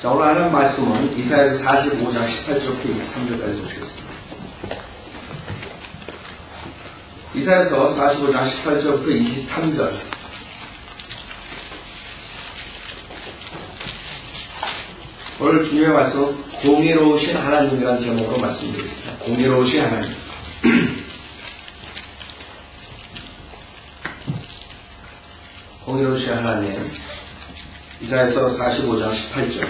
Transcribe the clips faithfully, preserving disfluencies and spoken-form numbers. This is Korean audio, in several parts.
자, 오늘 하는 말씀은 이사야서 사십오 장 십팔 절부터 이십삼 절까지 보시겠습니다. 이사야서 사십오 장 십팔 절부터 이십삼 절. 오늘 중요한 말씀, 공의로우신 하나님이라는 제목으로 말씀드리겠습니다. 공의로우신 하나님. 공의로우신 하나님. 이사야서 사십오 장 십팔 절.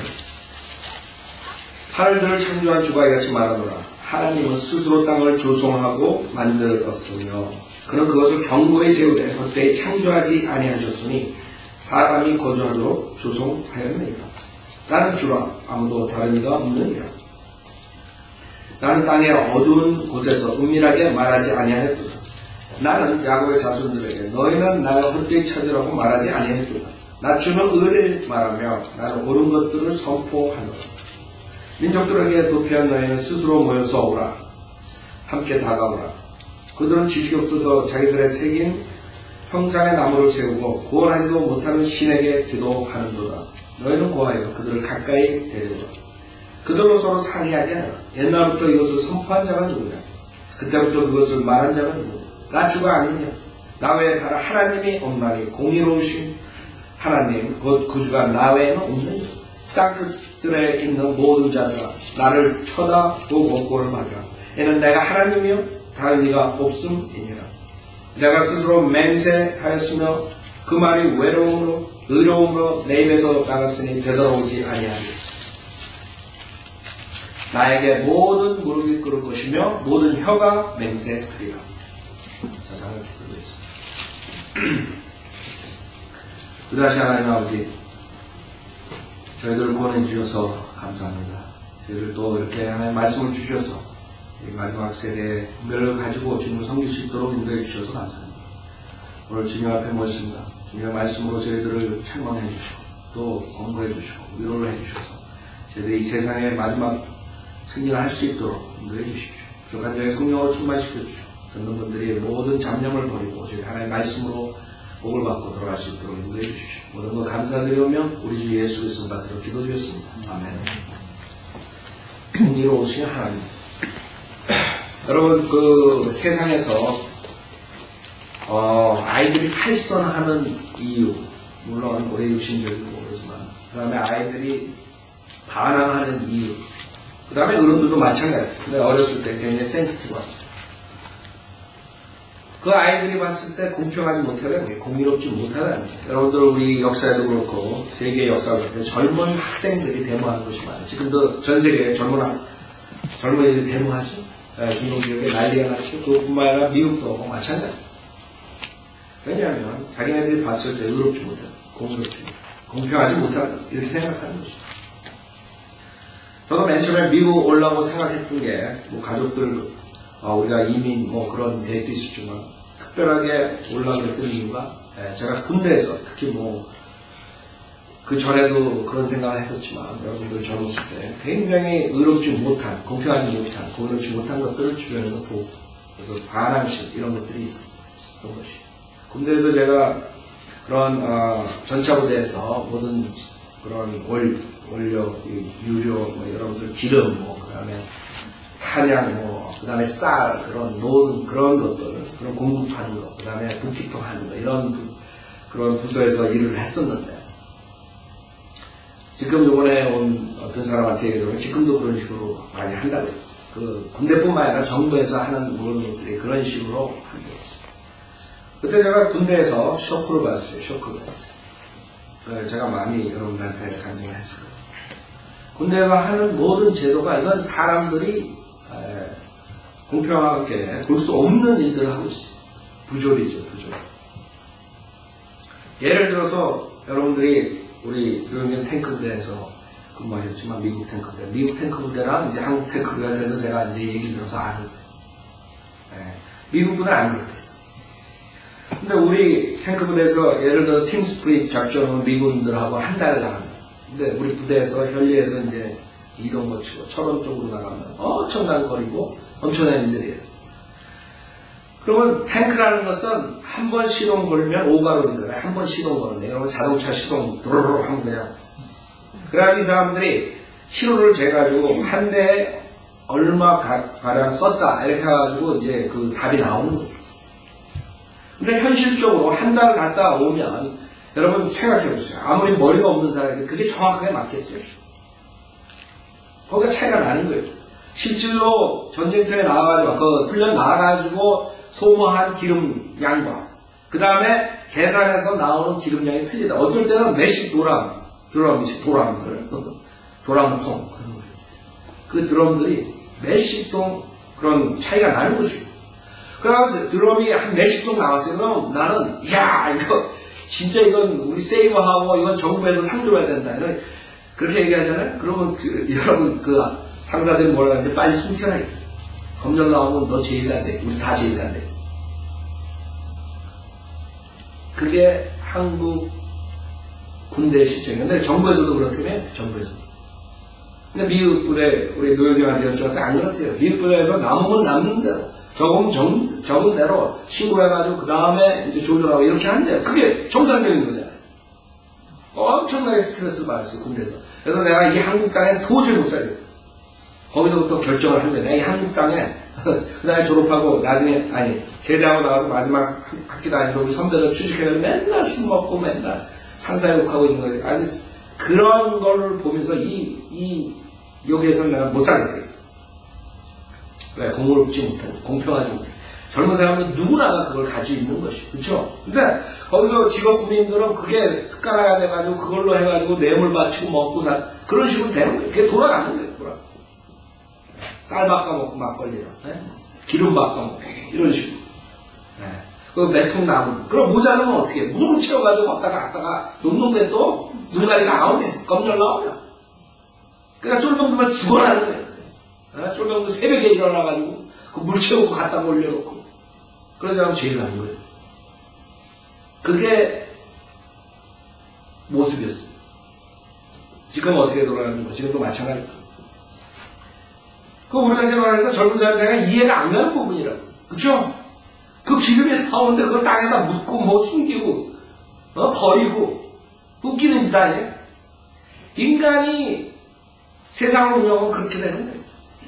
하늘들을 창조한 주가 이같이 말하노라. 하나님은 스스로 땅을 조성하고 만들었으며 그는 그것을 견고히 세우되 헛되이 창조하지 아니하셨으니 사람이 거주하도록 조성하였느니라. 나는 주라 아무도 다른 이가 없느니라. 나는 땅의 어두운 곳에서 은밀하게 말하지 아니하였도다. 나는 야곱의 자손들에게 너희는 나를 헛되이 찾으라고 말하지 아니하였도다. 나 주는 의를 말하며 나는 옳은 것들을 선포하노라. 민족들에게 도피한 너희는 스스로 모여서 오라. 함께 다가오라. 그들은 지식이 없어서 자기들의 새긴 형상의 나무를 세우고 구원하지도 못하는 신에게 기도하는도다. 너희는 고하여 그들을 가까이 데려오라. 그들로 서로 상의하게 하라. 옛날부터 이것을 선포한 자가 누구냐? 그때부터 그것을 말한 자가 누구냐? 나 주가 아니냐? 나 외에 다른 하나님이 없나니 공의로우신 하나님 곧 구주가 나 외에는 없느냐? 땅끝들에 있는 모든 자들아 나를 쳐다보고 꼴을 받으라. 이는 내가 하나님이요 다른 이가 없음이니라. 내가 스스로 맹세하였으며 그 말이 외로움으로 의로움으로 내 입에서 나갔으니 되돌아오지 아니하리라. 나에게 모든 무릎이 꿇을 것이며 모든 혀가 맹세하리라. 자, 잠깐 기도드리겠습니다. 그다시 하나님 아버지, 저희들을 구원해 주셔서 감사합니다. 저희들 또 이렇게 하나님 말씀을 주셔서 이 마지막 세대의 분별을 가지고 주님을 섬길 수 있도록 인도해 주셔서 감사합니다. 오늘 주님 앞에 모였습니다. 주님의 말씀으로 저희들을 책망해 주시고 또 권고해 주시고 위로를 해 주셔서 저희들이 이 세상의 마지막 승리를 할 수 있도록 인도해 주십시오. 부족한 자의 성령으로 충만시켜 주시고 듣는 분들이 모든 잡념을 버리고 저희 하나님의 말씀으로 복을 받고 돌아갈 수 있도록 인도해 주십시오. 모든 것 감사드리오며 우리 주 예수 그리스도 받들어 기도드렸습니다. 아멘. 공의로우신 하나님. 여러분, 그 세상에서 어, 아이들이 탈선하는 이유, 물론 오래 육신적이고 모르지만, 그 다음에 아이들이 반항하는 이유, 그 다음에 어른들도 마찬가지예요. 근데 어렸을 때 굉장히 센스티브합니다. 그 아이들이 봤을 때 공평하지 못하다는 게 공의롭지 못하다는 게 여러분들 우리 역사에도 그렇고 세계 역사를 볼 때 젊은 학생들이 데모하는 것이 많아요. 지금도 전 세계에 젊은 학, 젊은이들이 데모하죠. 중동 지역에 난리가 났죠. 그뿐만 아니라 미국도 마찬가지예요. 왜냐하면 자기네들이 봤을 때 의롭지 못하다, 공의롭지 못하다, 공평하지 못하다 이렇게 생각하는 것이죠. 저도 맨 처음에 미국 올라오고 생각했던 게 뭐 가족들 어, 우리가 이민 뭐 그런 계획도 있었지만 특별하게 올라갔던 이유가 예, 제가 군대에서 특히 뭐 그 전에도 그런 생각을 했었지만 여러분들 젊었을 때 굉장히 의롭지 못한, 공평하지 못한, 공의롭지 못한 것들을 주변에서 보고 그래서 반항심 이런 것들이 있었던 것이 군대에서 제가 그런 어, 전차부대에서 모든 그런 월, 원료, 유료, 뭐 여러분들 기름, 뭐 그 다음에 탄약, 뭐, 그 다음에 쌀, 그런 모든 그런 것들, 그런 공급하는 것, 그 다음에 부키통 하는 것, 이런 부, 그런 부서에서 일을 했었는데, 지금 이번에 온 어떤 사람한테 얘기하면 지금도 그런 식으로 많이 한다고 해요. 그 군대뿐만 아니라 정부에서 하는 모든 것들이 그런 식으로 한대요. 그때 제가 군대에서 쇼크를 받았어요. 쇼크를 받았어요. 제가 많이 여러분들한테 간증을 했어요. 군대가 하는 모든 제도가 이건 사람들이 공평하게 볼 수 없는 일들을 하고 있어요. 부조리죠, 부조리. 예를 들어서 여러분들이 우리 유명한 탱크 부대에서 근무하셨지만 미국 탱크 부대, 미국 탱크 부대랑 이제 한국 탱크 부대에 대해서 제가 이제 얘기를 들어서 아는 거예요. 네. 미국 부대는 안 그렇대요. 근데 우리 탱크 부대에서 예를 들어 팀 스프릿 작전은 미군들하고 한 달 나갑니다. 근데 우리 부대에서 현리에서 이제 이동 거치고 철원 쪽으로 나가면 엄청난 거리고 엄청난 일들이에요. 그러면 탱크라는 것은 한 번 시동 걸면 오가로리잖아요. 한 번 시동 거는데 여러분 자동차 시동 드르르 하면 그냥 그래가지고 이 사람들이 시로를 재가지고 한 대에 얼마 가, 가량 썼다 이렇게 해가지고 이제 그 답이 나오는 거죠. 근데 현실적으로 한 달 갔다 오면 여러분 생각해보세요. 아무리 머리가 없는 사람이 그게 정확하게 맞겠어요? 거기가 차이가 나는 거예요. 실질로 전쟁터에 나와가지고 그 훈련 나와가지고 소모한 기름 양과 그 다음에 계산해서 나오는 기름량이 틀리다. 어떨 때는 몇십 도람, 드럼이지, 도람들, 도람통. 그 드럼들이 몇십 동 그런 차이가 나는 거죠. 그래서 드럼이 한 몇십 동 나왔어요. 그럼 나는, 이야, 이거, 진짜 이건 우리 세이버하고 이건 정부에서 상 줘야 된다. 이런, 그렇게 얘기하잖아요. 그러면 그, 여러분, 그 상사들이 뭐라 하는데 빨리 숨겨라. 검열 나오면 너 제일자인데, 우리 다 제일자인데. 그게 한국 군대 실정인데 정부에서도 그렇다며 정부에서도. 근데 미국 부대 우리 노영경한테 여쭤봤더니 안 그렇대요. 미국 부대에서 남으면 남는 대로 적으면 적, 적은 대로 신고해가지고 그 다음에 이제 조절하고 이렇게 한대요. 그게 정상적인 거잖아요. 엄청나게 스트레스 받았어요 군대에서. 그래서 내가 이 한국 땅에 도저히 못 살겠다. 거기서부터 결정을 한 거예요. 내가 이 한국 땅에 그 다음에 졸업하고 나중에 아니 제대하고 나와서 마지막 학기 다니고 우리 선배들 취직해서 맨날 술 먹고 맨날 상사욕하고 있는 거예요. 아주 그런 걸 보면서 이, 이 여기에서 내가 못 살겠다. 왜? 공부를 지 못하고 공평하지 못해. 젊은 사람은 누구나가 그걸 가지고 있는 것이 그렇죠? 근데 거기서 직업 군인들은 그게 습관화가 돼가지고 그걸로 해가지고 뇌물 바치고 먹고 살 그런 식으로 되는 거예요. 그게 돌아가는 거예요. 돌아. 쌀 바꿔먹고 막걸리로 네? 기름 바꿔먹고 이런 식으로 네. 그 매통 나무 그럼 모자르면 어떻게 해? 물 채워가지고 걷다가 갔다가 용동대 또 물갈이가 나오면 검열 나오면 그러니까 쫄병들만 죽어나는 거예요. 네? 쫄병들 새벽에 일어나가지고 그 물 채우고 갖다 올려놓고 그러지 않으면 제일 나은 거예요. 그게 모습이었어요. 지금 어떻게 돌아가는 거 지금도 마찬가지입니다. 그 우리가 생각해서 젊은 사람들이 이해가 안 가는 부분이라고. 그쵸? 그 기름이 나오는데 그걸 땅에다 묻고 뭐 숨기고 어? 버리고 웃기는 짓 아니에요? 인간이 세상을 운영하면 그렇게 되는 거예요.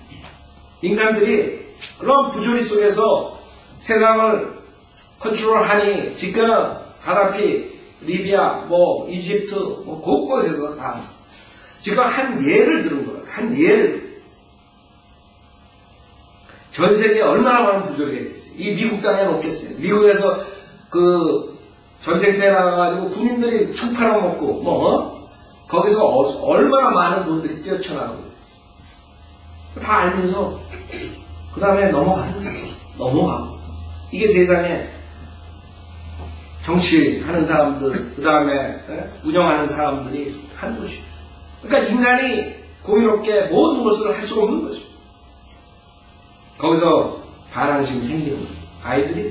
인간들이 그런 부조리 속에서 세상을 컨트롤하니 지금 가다피, 리비아, 뭐 이집트 뭐 곳곳에서 다 지금 한 예를 들은 거예요. 한 예를 전 세계에 얼마나 많은 부조리가 있겠어요. 이 미국 땅에는 없겠어요. 미국에서 그 전쟁터에 나가가지고 군인들이 총 팔아먹고 뭐 어? 거기서 어, 얼마나 많은 돈들이 뛰어쳐나가고 다 알면서 그 다음에 넘어가는 거예요. 넘어가고 이게 세상에 정치하는 사람들 그 다음에 운영하는 사람들이 하는 것이에요. 그러니까 인간이 공유롭게 모든 것을 할 수 없는 거죠. 거기서 반항심 생기는 거예요. 아이들이.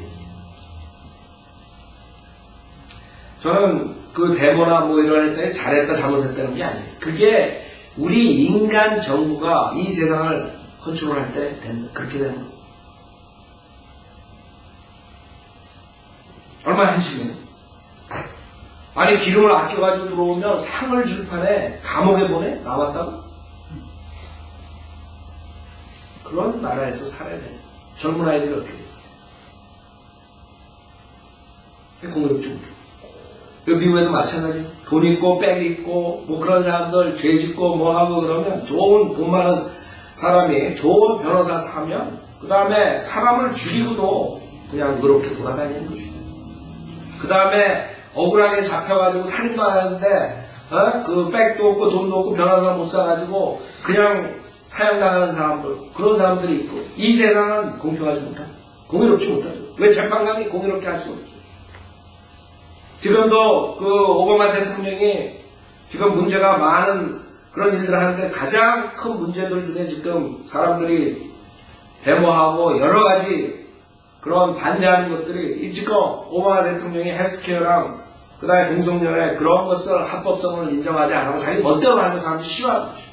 저는 그 데모나 뭐 이런 때 잘했다 잘못했다는 게 아니에요. 그게 우리 인간 정부가 이 세상을 컨트롤할 때 된다. 그렇게 되는 거예요. 얼마나 한심해요. 아니 기름을 아껴가지고 들어오면 상을 줄 판에 감옥에 보내? 나왔다고? 그런 나라에서 살아야 돼요. 젊은 아이들이 어떻게 됐어요? 공부를 못해요. 미국에도 마찬가지예요. 돈 있고 백 있고 뭐 그런 사람들 죄 짓고 뭐 하고 그러면 좋은 돈 많은 사람이 좋은 변호사 사면 그 다음에 사람을 죽이고도 그냥 그렇게 돌아다니는 것이죠. 그 다음에 억울하게 잡혀가지고 살인하는데 어? 그 백도 없고 돈도 없고 변호사 못 사가지고 그냥 사형당하는 사람들 그런 사람들이 있고 이 세상은 공평하지 못하죠. 공의롭지 못하죠. 왜 재판관이 공의롭게 할 수 없죠. 지금도 그 오바마 대통령이 지금 문제가 많은 그런 일들을 하는데 가장 큰 문제들 중에 지금 사람들이 데모하고 여러 가지 그런 반대하는 것들이 지금 오바마 대통령이 헬스케어랑 그 다음에 동성연애 그런 것을 합법성을 인정하지 않고 자기 멋대로 하는 사람들이 싫어하는 거죠.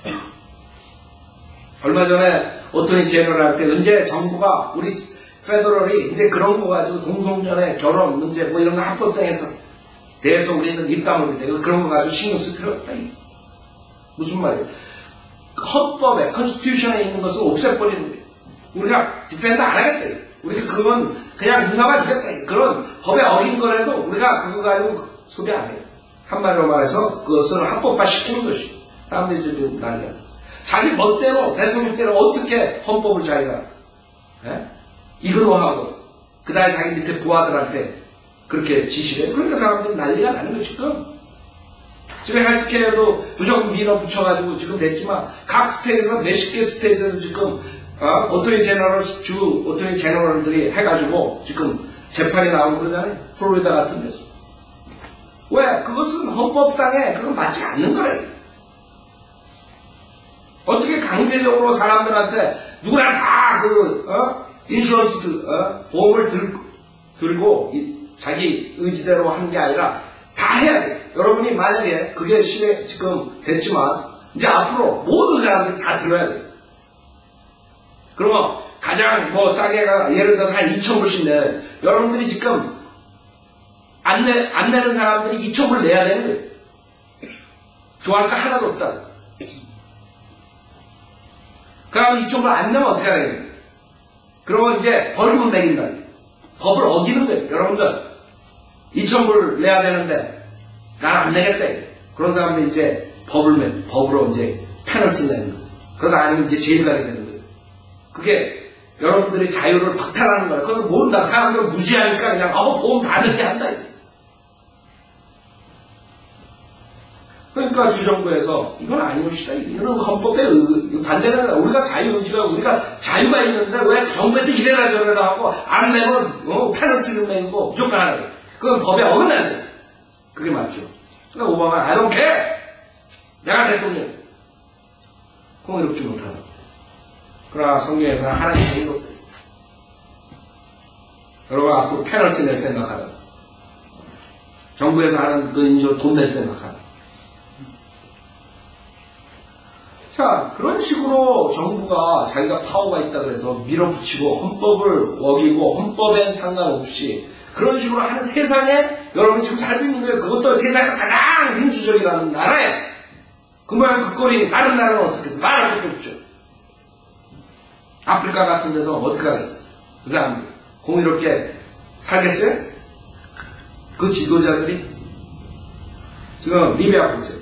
얼마 전에 어토니 제너럴한테 이제 정부가 우리 페더럴이 이제 그런 거 가지고 동성연애 결혼 문제 뭐 이런 거 합법성에서 대해서 우리는 입 다물게 되고 그런 거 가지고 신경 쓸 필요 없다. 무슨 말이에요? 헌법에, 컨스티튜션에 있는 것을 없애버리는 거예요. 우리가 디펜드 안 하겠다. 우리가 그건 그냥 눈감아 주겠다. 그런 법에 어긴 거라도 우리가 그거 가지고 소비 안 해요. 한마디로 말해서 그것을 합법화 시키는 것이. 사람들이 지금 난리야. 자기 멋대로, 대통령 때로 어떻게 헌법을 자기가, 예? 이거로 하고, 그 다음에 자기 밑에 부하들한테 그렇게 지시를 해요. 그러니까 사람들이 난리가 나는 거지, 지금. 지금 헬스케어도 무조건 밀어붙여가지고 지금 됐지만, 각 스테이트에서 몇십 개 스테이트에서 지금, 어? 어토니 제너럴, 주 어토니 제너럴들이 해가지고 지금 재판이 나오고 그러잖아요. 플로리다 같은 데서. 왜? 그것은 헌법상에 그건 맞지 않는 거예요. 어떻게 강제적으로 사람들한테 누구나 다 그, 어? 인슈런스, 어? 보험을 들, 들고 이, 자기 의지대로 하는 게 아니라 다 해야 돼요. 여러분이 만약에 그게 시대 지금 됐지만 이제 앞으로 모든 사람들이 다 들어야 돼요. 그러면 가장 뭐 싸게 가 예를 들어서 한 이천 불씩 내 여러분들이 지금 안, 내, 안 내는 사람들이 이천 불 내야 되는 거예요. 좋아할 거 하나도 없다. 그러면 이천 불 안 내면 어떻게 하는 거예요? 그러면 이제 벌금을 매긴다. 법을 어기는 거예요. 여러분들 이천 불 내야 되는데 난 안 내겠다. 그런 사람들이 이제 법을 매, 법으로 이제 페널티 내는 거예요. 그러다 아니면 이제 제일 가게 되는 거예요. 그게 여러분들의 자유를 박탈하는 거예요. 그걸 모른다. 사람들은 무지하니까 그냥 어 보험 다 넣게 한다. 그러니까 주정부에서 이건 아니옵시다. 이거는 헌법에 반대는 우리가 자유의지가 우리가 자유가 있는데 왜 정부에서 이래라 저래라 하고 안 내면 어, 페널티를 내고 무조건 하는 거예요. 그건 법에 어긋나는 거예요. 그게 맞죠. 그러니까 오바마는 I don't care. 내가 대통령. 공의롭지 못하다. 그러나 성경에서는 하나님 공의롭다. 여러분 앞으로 페널티 낼 생각하라. 정부에서 하는 그 인조 돈 낼 생각하라. 자, 그런 식으로 정부가 자기가 파워가 있다 그래서 밀어붙이고 헌법을 어기고 헌법엔 상관없이 그런 식으로 하는 세상에 여러분이 지금 살고 있는 거예요. 그것도 세상에서 가장 민주적이라는 나라에 그 모양 그 꼴이 다른 나라는 어떻게 해서 말할 것도 없죠. 아프리카 같은 데서 어떻게 하겠어요? 그 사람들 공의롭게 살겠어요? 그 지도자들이 지금 리비아 보세요.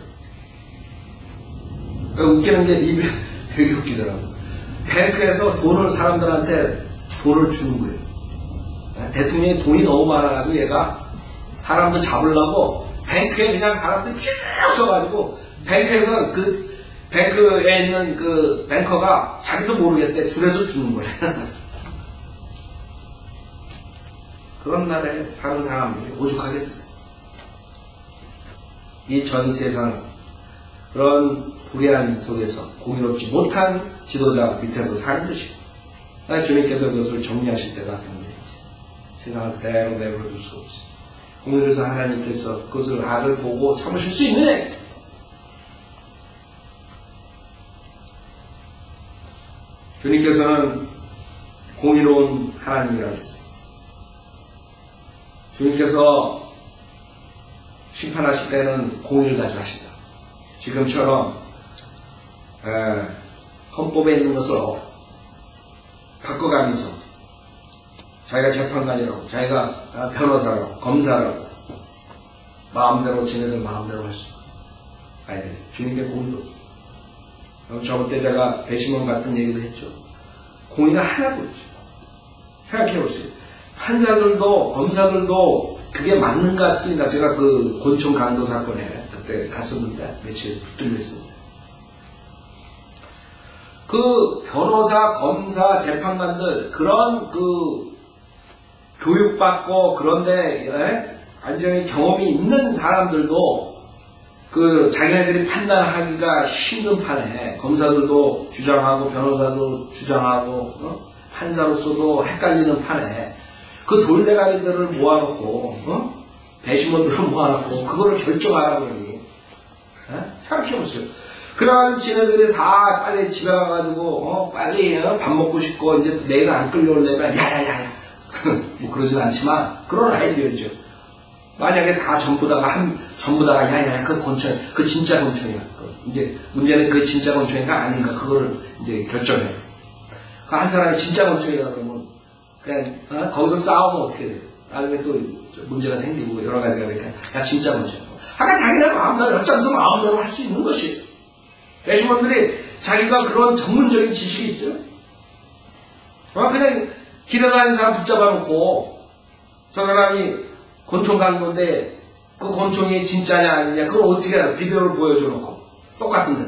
웃기는 게 리비아 되게 웃기더라고요. 뱅크에서 돈을 사람들한테 돈을 주는 거예요. 대통령이 돈이 너무 많아가지고 얘가 사람들 잡으려고 뱅크에 그냥 사람들 쭉 써가지고 뱅크에서 그 뱅크에 있는 그 뱅커가 자기도 모르겠대. 줄에서 주는 거예요. 그런 나라에 사는 사람들이 오죽하겠어요. 이 전 세상 그런 불의한 속에서 공의롭지 못한 지도자 밑에서 사는 것이고 주님께서 그것을 정리하실 때가 됩니다. 세상을 그대로 내버려 둘 수가 없어요. 공의로서 하나님께서 그것을 악을 보고 참으실 수 있느냐? 주님께서는 공의로운 하나님이라고 했어요. 주님께서 심판하실 때는 공의를 가지고 하신다. 지금처럼 에, 헌법에 있는 것을 바꿔가면서 자기가 재판관이라고, 자기가 변호사라고, 검사라고 마음대로 지네들 마음대로 할 수 아니 주님께 공의로. 저번 때 제가 배심원 같은 얘기도 했죠. 공의가 하나도 없죠. 생각해보세요. 판사들도 검사들도 그게 맞는가 틀린가. 제가 그 곤충 강도 사건에 그때 갔었는데 며칠 붙들렸습니다. 그 변호사, 검사, 재판관들 그런 그 교육받고 그런데 에? 완전히 경험이 있는 사람들도 그 자기네들이 판단하기가 힘든 판에 검사들도 주장하고 변호사도 주장하고 어? 판사로서도 헷갈리는 판에 그 돌대가리들을 모아놓고 어? 배심원들을 모아놓고 그거를 결정하라고 그러니 생각해보세요. 그런 지네들이 다 빨리 집에 가가지고 어? 빨리 어? 밥 먹고 싶고 이제 내일 안 끌려오려면 야야야야 뭐 그러진 않지만 그런 아이디어죠. 만약에 다 전부 다가 한 전부 다가 야야야 그 권총 그 진짜 권총이야. 그 이제 문제는 그 진짜 권총인가 아닌가 그거를 이제 결정해요. 그 한 사람이 진짜 권총이다 그러면 그냥 어? 거기서 싸우면 어떻게 돼요? 나중에 또 문제가 생기고 여러 가지가 되니까 야 진짜 권총. 아까 자기네 마음대로 어쩌면서 마음대로 할 수 있는 것이에요. 배심원들이 자기가 그런 전문적인 지식이 있어요. 어? 그냥 길에 다니는 사람 붙잡아 놓고 저 사람이 권총 간 건데 그 권총이 진짜냐 아니냐 그걸 어떻게 알아? 비디오를 보여줘 놓고 똑같은데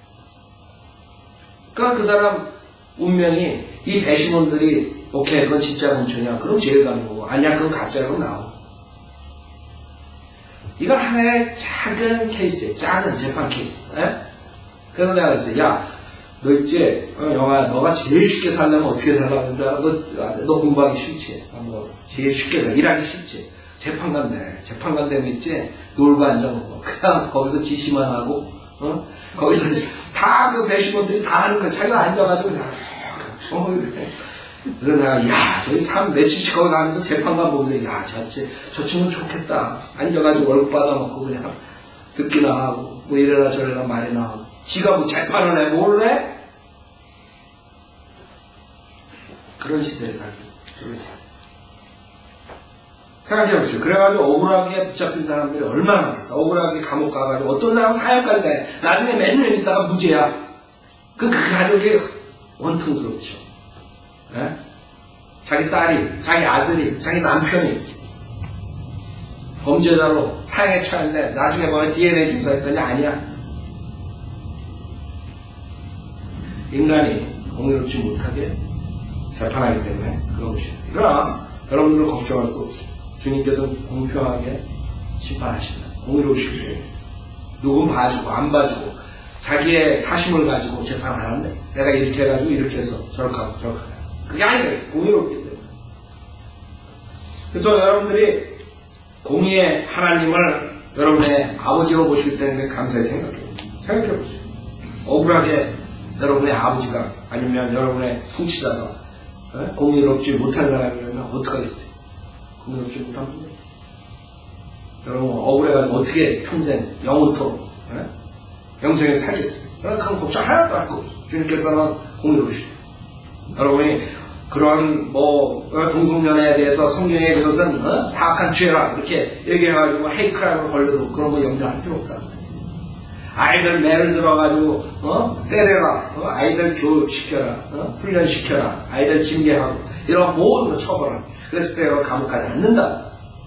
그러니까 그 사람 운명이 이 배심원들이 오케이 그건 진짜 권총이야 그럼 제일 가는 거고 아니야 그건 가짜야 그럼 나오고 이건 하나의 작은 케이스예요. 작은 재판 케이스. 에? 그래서 내가 그랬어요. 야 너 있지? 어, 영화야 너가 제일 쉽게 살려면 어떻게 살라는 줄 알아? 너, 너 공부하기 싫지? 아, 뭐 제일 쉽게 살려. 일하기 싫지? 재판관 돼. 재판관 되면 있지? 놀고 앉아먹고 그냥 거기서 지시만 하고 어? 거기서 다 그 배심원들이 다 하는 거야. 자기가 앉아가지고 그냥 어, 그래. 그래서 내가 야 저기 삼 며칠씩 거기 가면서 재판관 보면서 야 저, 저 친구 좋겠다. 앉아가지고 월급 받아먹고 그냥 듣기나 하고 뭐 이래라 저래라 말이나 하고 지가 뭐 재판을 해 뭘 해? 그런 시대에 살고 그러지. 생각해보세요. 그래가지고 억울하게 붙잡힌 사람들이 얼마나 많겠어. 억울하게 감옥 가가지고 어떤 사람은 사형까지 가요. 나중에 몇 년 있다가 무죄야. 그, 그 가족이 원통스럽죠. 네? 자기 딸이, 자기 아들이, 자기 남편이 범죄자로 사형에 처했는데 나중에 보면 디엔에이 조사했더니 아니야. 인간이 공의롭지 못하게 재판하기 때문에 그런 것이에요. 그러나 여러분들 걱정할 거 없어요. 주님께서는 공평하게 심판하신다. 공의로우시기 때문에 누군 봐주고 안 봐주고 자기의 사심을 가지고 재판 안 한대. 내가 이렇게 해가지고 이렇게 해서 저렇게 하고 저렇게 하고 그게 아니라 공의롭기 때문에. 그래서 여러분들이 공의의 하나님을 여러분의 아버지로 보시기 때문에 감사히 생각해요. 생각해보세요. 억울하게 여러분의 아버지가 아니면 여러분의 통치자가 에? 공의롭지 못한 사람이라면 어떡하겠어요? 공의롭지 못한 분이에요. 여러분 억울해가지고 어떻게 평생 영원토록 에? 영생에 살겠어요? 그러니까 그런 걱정 하나도 할 거 없어요. 주님께서는 공의로우시죠. 여러분이 그런 뭐 동성연애에 대해서 성경에 그것은 어? 사악한 죄라 이렇게 얘기해가지고 헤이크라고 걸려도 그런 거 염려할 필요 없다. 아이들 매를 들어가지고 어? 때려라, 어? 아이들 교육시켜라, 어? 훈련시켜라, 아이들 징계하고 이런 모든 거 처벌하라. 그랬을 때 감옥 가지 않는다.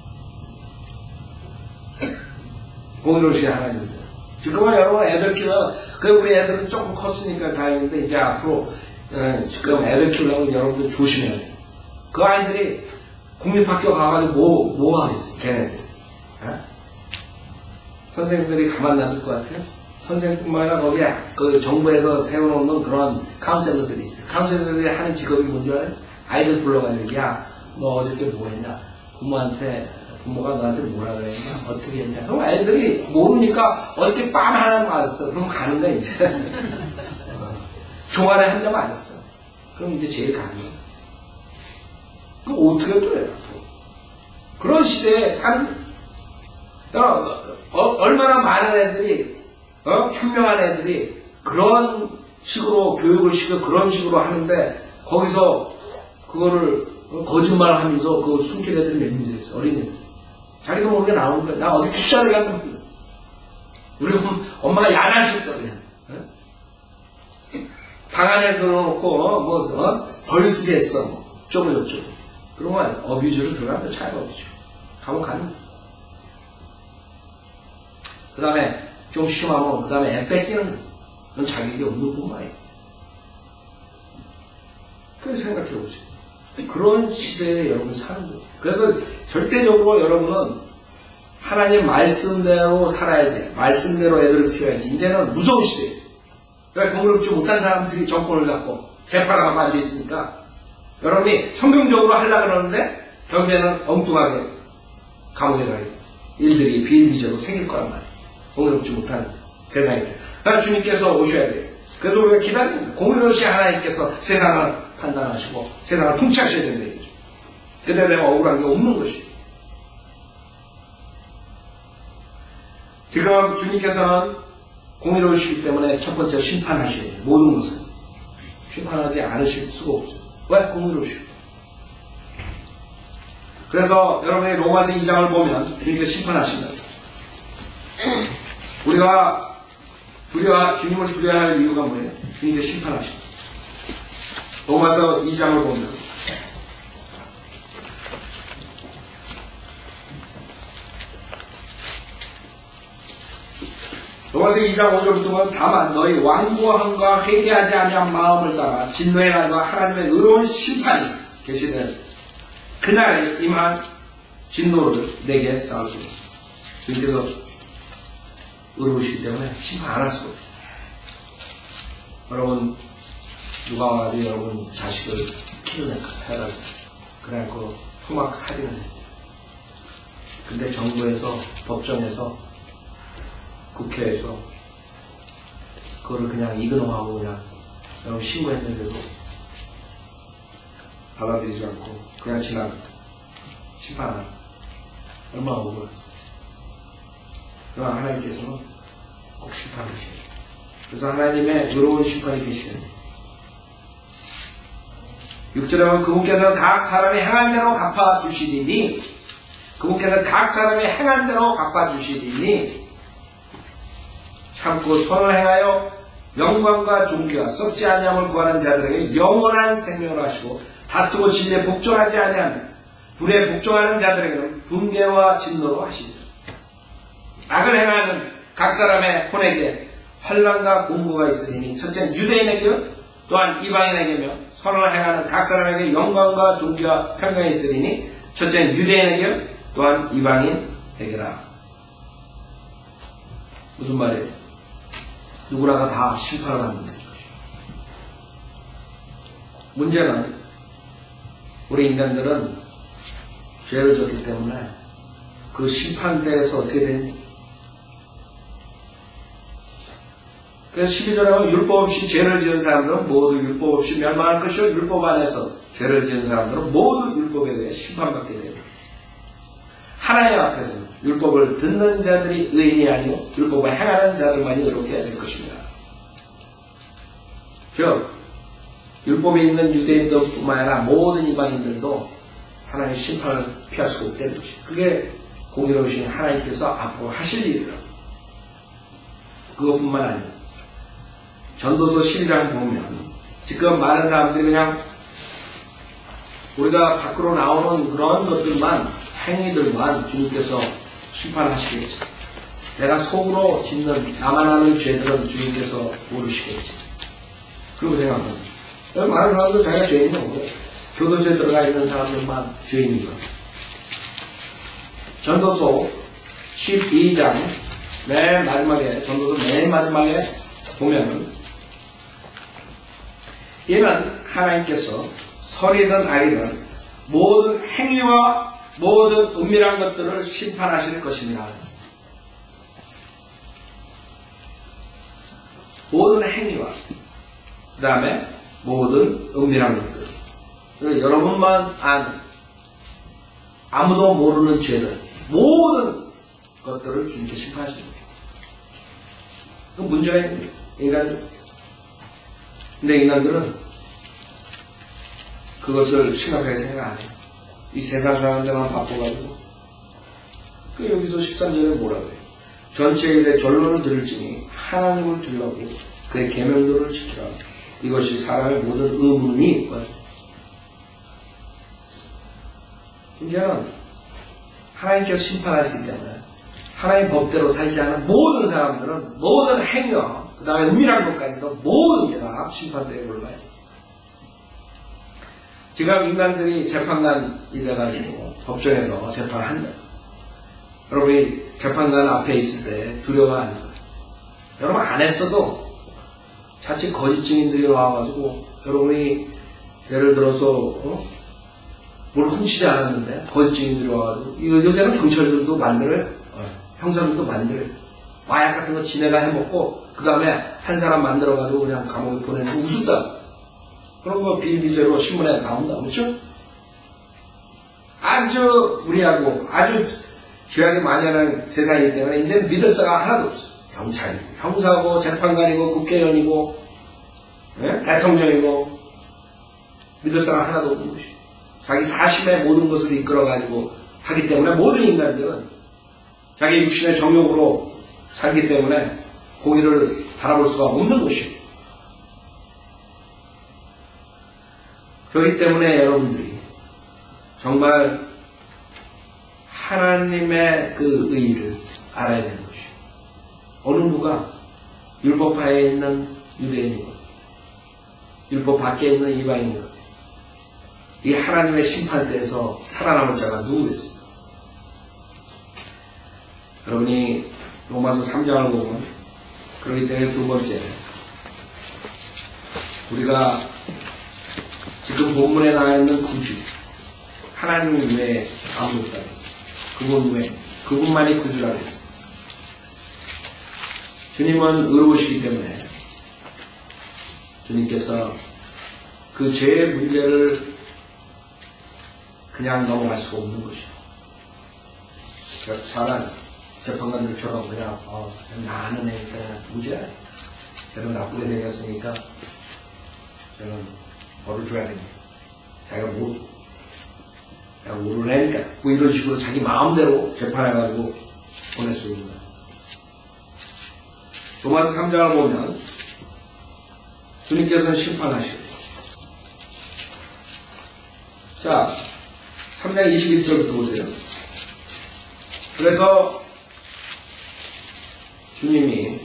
공의로우신 하나님입니다. 지금은 여러분 애들 키우면 그 우리 애들은 조금 컸으니까 다행인데 이제 앞으로 어, 지금 애들 키우려면 여러분들 조심해야 돼요. 그 아이들이 국립학교 가가지고 뭐, 뭐 하겠어요, 걔네들. 어? 선생님들이 가만 놔둘 것 같아요? 선생님뿐만 아니라 거기에 그 정부에서 세워놓는 그런 카운셀러들이 있어요. 카운셀러들이 하는 직업이 뭔지 알아요? 아이들 불러가지고, 야, 너 어저께 뭐 했냐? 부모한테, 부모가 너한테 뭐라 그랬냐? 어떻게 했냐? 그럼 애들이 모르니까 어저께 빰 하나 맞았어. 그럼 가는 거야, 이제. 종아리 한 대 맞았어. 그럼 이제 제일 가는 거야. 그럼 어떻게 또 해요? 그런 시대에 사는, 어, 얼마나 많은 애들이, 어? 현명한 애들이 그런 식으로 교육을 시켜 그런 식으로 하는데 거기서 그거를 거짓말을 하면서 그걸 숨긴 애들이 몇 문제 있어. 어린애들. 자기도 모르게 나오는 거야. 나 어디 투자를 갔는데 우리 엄마가 야단쳤어 그냥. 어? 방 안에 들어놓고 어? 뭐 어? 벌 쓰게 했어. 뭐. 쪼고 저쩌고. 그러면 어뷰즈로 들어가면 차이가 없죠. 감옥 가는 거야. 그 다음에 좀 심하면 그 다음에 애 뺏기는 건 자격이 없는 뿐만이에요. 그래서 생각해보세요. 그런 시대에 여러분 사는 거예요. 그래서 절대적으로 여러분은 하나님 말씀대로 살아야지. 말씀대로 애들을 키워야지. 이제는 무서운 시대예요. 그러니까 공의롭지 못한 사람들이 정권을 갖고 재판하고 앉아있으니까 여러분이 성경적으로 하려고 그러는데 결국에는 엉뚱하게 감옥에 가요. 일들이 비일비재로 생길 거란 말이에요. 공의롭지 못한 세상이에요. 그러나 주님께서 오셔야 돼요. 그래서 우리가 기다립니다. 공의로우신 하나님께서 세상을 판단하시고 세상을 통치하셔야 된다는 얘기죠. 그때 내가 억울한 게 없는 것이에요. 지금 주님께서는 공의로우시기 때문에 첫 번째 심판하셔야 돼요. 모든 것을. 심판하지 않으실 수가 없어요. 왜? 공의로우시고. 그래서 여러분이 로마서 이 장을 보면 주님께서 심판하신다. 우리가 두려워, 주님을 두려워할 이유가 뭐예요? 주님께서 심판하신다. 로마서 이 장을 보면 로마서 이 장 오 절부터 보면 다만 너희 완고함과 회개하지 아니한 마음을 따라 진노의 날과 하나님의 의로운 심판이 계시되 그날에 임한 진노를 내게 쌓아주고 주님께서 의로우시기 때문에 심판 안 할 수가 없어요. 여러분 누가 와도 여러분 자식을 키우니까 해가지고 그래갖고 토막 살인을 했어요. 근데 정부에서 법정에서 국회에서 그거를 그냥 이그노하고 그냥 여러분 신고했는데도 받아들이지 않고 그냥 지나가 심판하는 얼마나 억울했어요. 그러나 하나님께서는 꼭 심판하시죠. 그래서 하나님의 의로운 심판이 계시는 육 절에 보면 그분께서는 각 사람이 행한 대로 갚아주시리니 그분께서는 각 사람이 행한 대로 갚아주시리니 참고 선을 행하여 영광과 존귀와 썩지 아니함을 구하는 자들에게 영원한 생명을 하시고 다투고 진리에 복종하지 아니하며 불에 복종하는 자들에게는 분개와 진노로 하시리라. 악을 행하는 각 사람의 혼에게 환난과 공고가 있으리니 첫째는 유대인에게 또한 이방인에게며 선을 행하는 각 사람에게 영광과 존귀와 평강이 있으리니 첫째는 유대인에게 또한 이방인에게라. 무슨 말이에요? 누구나가 다 심판을 받는 것이죠. 문제는 우리 인간들은 죄를 졌기 때문에 그 심판대에서 어떻게 되니? 그래서 십이 절에 보면 율법 없이 죄를 지은 사람들은 모두 율법 없이 멸망할 것이요 율법 안에서 죄를 지은 사람들은 모두 율법에 의해 심판받게 됩니다. 하나님 앞에서는 율법을 듣는 자들이 의인이 아니고 율법을 행하는 자들만이 의롭게 될 것입니다. 즉 율법에 있는 유대인들뿐만 아니라 모든 이방인들도 하나님의 심판을 피할 수가 없다는 것입니다. 그게 공의로우신 하나님께서 앞으로 하실 일이라고. 그것뿐만 아니라 전도서 십이 장 보면 지금 많은 사람들이 그냥 우리가 밖으로 나오는 그런 것들만 행위들만 주님께서 심판하시겠지. 내가 속으로 짓는 나만 아는 죄들은 주님께서 모르시겠지. 그리고 생각합니다. 많은 사람들 자기가 죄인이 없고요. 교도소에 들어가 있는 사람들만 죄인인 거예요. 전도서 십이 장 맨 마지막에 전도서 맨 마지막에 보면은 이는 하나님께서 선이든 악이든 모든 행위와 모든 은밀한 것들을 심판하실 것입니다. 모든 행위와 그 다음에 모든 은밀한 것들 여러분만 아는 아무도 모르는 죄들 모든 것들을 주님께 심판하십니다. 그 문제가 있는 거예요. 인간들. 근데 인간들은 그것을 심각하게 생각 안 해요. 이 세상 사람들만 바꿔가지고 그 여기서 십삼 절에 뭐라고 해요? 전체 일의 결론을 들을지니 하나님을 두려워하고 그의 계명들을 지키라. 이것이 사람의 모든 의문이 있거든. 문제는 하나님께서 심판하시기 때문에 하나님 법대로 살지 않은 모든 사람들은 모든 행위와 그 다음에 은밀한 것까지도 모든 게 다 심판대에 올라요. 지금 인간들이 재판관이 돼가지고 법정에서 재판을 한다. 여러분이 재판관 앞에 있을 때 두려워 안 해요. 여러분 안 했어도 자칫 거짓 증인들이 나와가지고 여러분이 예를 들어서 어? 뭘 훔치지 않았는데 거짓 증인들이 와가지고 이거 요새는 경찰들도 만들어요. 어, 형사들도 만들어요. 마약 같은 거 지네가 해먹고 그 다음에 한 사람 만들어가지고 그냥 감옥에 보내는 거 우습다. 그런 거 비일비재로 신문에 나온다. 그렇죠? 아주 무리하고 아주 죄악이 만연한 세상이기 때문에 이제 믿을 사가 하나도 없어. 경찰이고, 형사고, 재판관이고, 국회의원이고, 예? 대통령이고, 믿을 사람 하나도 없는 것이고, 자기 사심의 모든 것을 이끌어가지고 하기 때문에 모든 인간들은 자기 육신의 정욕으로 살기 때문에 공의를 바라볼 수가 없는 것이고, 그렇기 때문에 여러분들이 정말 하나님의 그 의의를 알아야 되는 것이에요. 어느 누가 율법하에 있는 유대인이고 율법 밖에 있는 이방인이고 이 하나님의 심판대에서 살아남을 자가 누구겠습니까? 여러분이 로마서 삼 장을 보면 그렇기 때문에 두 번째 우리가 지금 본문에 나와 있는 구주 하나님 외에 아무도 없다고 했어요. 그분 외에 그분만이 구주라고 했어요. 주님은 의로우시기 때문에 주님께서 그 죄의 문제를 그냥 넘어갈 수가 없는 것이죠. 사람 재판관들처럼 그냥 어, 나는 애니까 무죄야. 저는 나쁘게 생겼으니까 저는 벌을 줘야 됩니다. 자기가 모, 자기가 모르니까 뭐 이런 식으로 자기 마음대로 재판해가지고 보낼 수 있는 거예요. 로마서 삼 장을 보면 주님께서는 심판하시고 자 삼 장 이십일 절부터 보세요. 그래서 주님이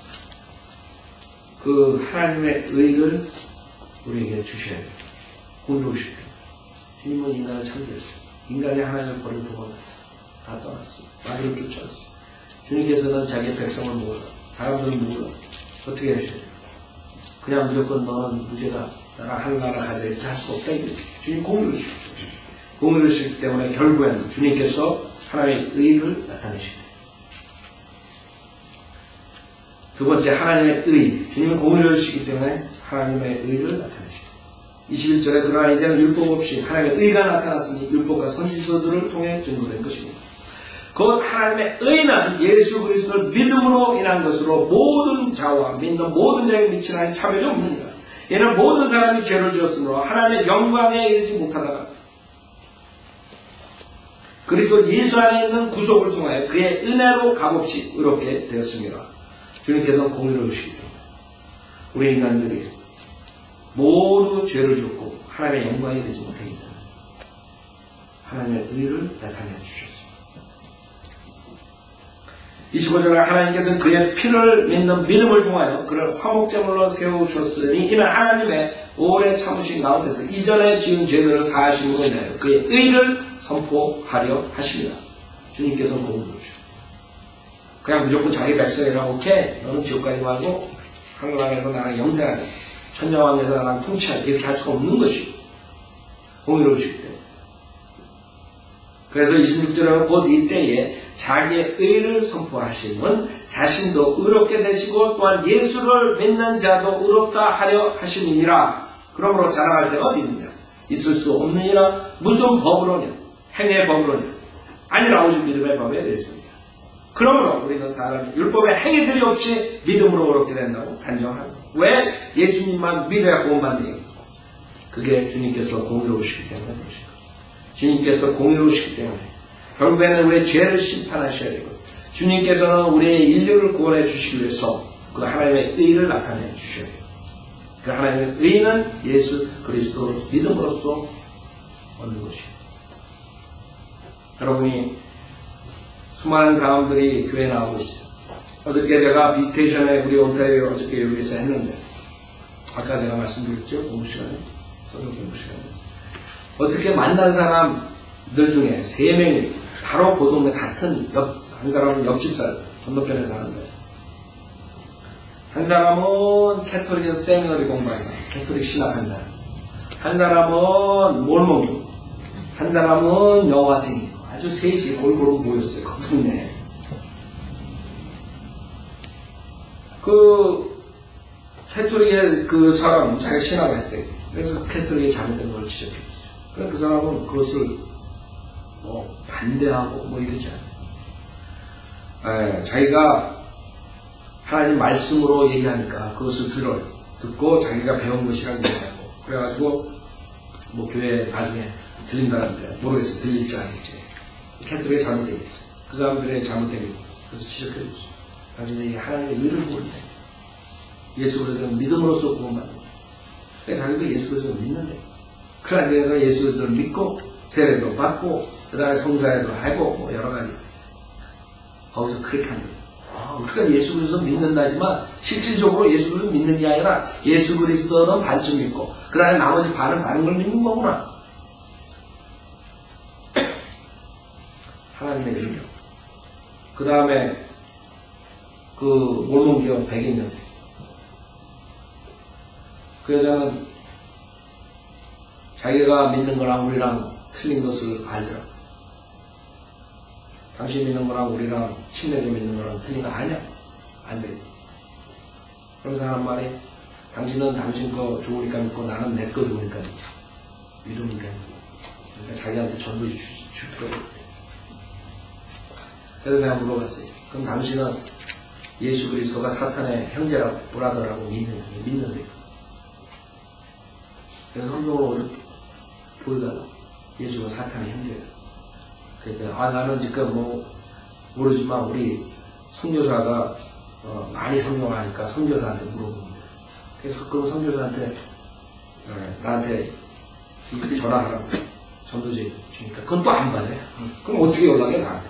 그 하나님의 의를 우리에게 주셔야 돼요. 공로우실 때. 주님은 인간을 창조했어요. 인간이 하나님을 버리고 도망갔어요. 다 떠났어요. 마귀를 쫓아왔어요. 주님께서는 자기의 백성을 모으라. 사람들을 모으라. 어떻게 하셔야 돼요? 그냥 무조건 너는 무죄다. 나랑 하늘나라 가자. 이렇게 할 수가 없다. 주님 공로우시고 공로우시기 때문에 결국에는 주님께서 하나님의 의를 나타내십니다. 두 번째 하나님의 의. 주님은 공의로우시기 때문에 하나님의 의를 나타내십니다. 이십일 절에 그러나 이제는 율법 없이 하나님의 의가 나타났으니 율법과 선지서들을 통해 증거된 것입니다. 곧 하나님의 의는 예수 그리스도를 믿음으로 인한 것으로 모든 자와 믿는 모든 자에게 미치는 하나님 차별이 없느니라. 이는 모든 사람이 죄를 지었으므로 하나님의 영광에 이르지 못하다가 그리스도 예수 안에 있는 구속을 통하여 그의 은혜로 값없이 의롭게 되었습니다. 주님께서는 공의로우시기 때문에 우리 인간들이 모두 죄를 짓고 하나님의 영광에 이르지 못하기 때문에 하나님의 의를 나타내 주셨습니다. 이십오 절에 하나님께서는 그의 피를 믿는 믿음을 통하여 그를 화목제물로 세우셨으니 이는 하나님의 오래 참으신 가운데서 이전에 지은 죄들을 사하심으로 인하여 그의 의를 선포하려 하십니다. 주님께서는 공의로우시고 그냥 무조건 자기 백성이라고 오케이 너는 지옥 가지 말고 하늘나라에서 나랑 영생하자 천녀왕에서 나랑 통치하자 이렇게 할 수가 없는 것이고 공의로우시기 때문에 그래서 이십육 절에는 곧 이때에 자기의 의를 선포하시면 자신도 의롭게 되시고 또한 예수를 믿는 자도 의롭다 하려 하시느니라. 그러므로 자랑할 데가 어디 있느냐? 있을 수 없느니라. 무슨 법으로냐? 행의 법으로냐? 아니라 오직 믿음의 법에 대해서입니다. 그러므로 우리는 사람이 율법의 행위들이 없이 믿음으로 의롭게 된다고 단정합니다. 왜? 예수님만 믿어야 구원받는 얘기입니다. 그게 주님께서 공의로우시기 때문에 그러십니다. 주님께서 공의로우시기 때문에 결국에는 우리의 죄를 심판하셔야 되고 주님께서는 우리의 인류를 구원해 주시기 위해서 그 하나님의 의를 나타내 주셔야 돼요. 그 하나님의 의는 예수 그리스도를 믿음으로써 얻는 것입니다. 여러분이 수많은 사람들이 교회에 나오고 있어요. 어저께 제가 비지테이션에 우리 온타리오 어저께 여기서 했는데 아까 제가 말씀드렸죠? 공부 시간에 저녁 공부 시간에 어떻게 만난 사람들 중에 세 명이 바로 그 동네 같은 옆, 한 사람은 옆집 살, 건너편에 사는데 한 사람은 캐톨릭에서 세미너리 공부한 사람, 캐톨릭 신학한 사람, 한 사람은 몰몬이, 한 사람은 영화쟁이, 아주 셋이 골고루 모였어요. 그 동네에. 그 캐톨릭의 그 사람 자기가 신학을 했대. 그래서 캐톨릭이 잘못된 걸 지적했어요. 그래서 그 사람은 그것을 뭐 반대하고 뭐 이러지 않아요. 에, 자기가 하나님 말씀으로 얘기하니까 그것을 들어요. 듣고 자기가 배운 것이라고 얘기하고. 그래가지고 뭐 교회 나중에 들린다는데 모르겠어요. 들릴지 아닐지. 캐톨릭이 잘못되겠죠. 그 사람들의 잘못되겠죠. 그래서 지적해줬어요. 나중에 하나님의 의를 모른다. 예수 그리스도는 믿음으로써 구원받는 거예요. 그러니까 자기도 예수 그리스도를 믿는데. 그래서 예수 그리스도를 믿고 세례도 받고 그 다음에 성사에도 하고 뭐 여러 가지. 거기서 그렇게 하는 거예요. 아, 우리가 예수 그리스도 믿는다지만 실질적으로 예수 그리스도 믿는 게 아니라 예수 그리스도는 반쯤 믿고 그 다음에 나머지 반은 다른 걸 믿는 거구나. 하나님의 능력. 그 다음에 그 몰몬기업 백인 여자. 그 여자는 자기가 믿는 거랑 우리랑 틀린 것을 알더라고. 당신 믿는 거랑 우리랑 침례교 믿는 거랑 틀린 거 아니야. 안 돼. 그러면서 하는 말이 당신은 당신 거 좋으니까 믿고 나는 내 거 좋으니까 믿고. 믿으면 돼. 그러니까 자기한테 전부 주더라고. 그래서 내가 물어봤어요. 그럼 당신은 예수 그리스도가 사탄의 형제라고 브라더라고 믿는, 믿는데. 그래서 성경으로 보여달라고. 예수가 사탄의 형제라. 그래서 아 나는 지금 뭐 모르지만 우리 선교사가 어, 많이 성경하니까 선교사한테 물어보는데. 그래서 그럼 선교사한테 어, 나한테 전화하라고 전도지 주니까 그건 또 안 받아요. 그럼 어떻게 연락해 나한테?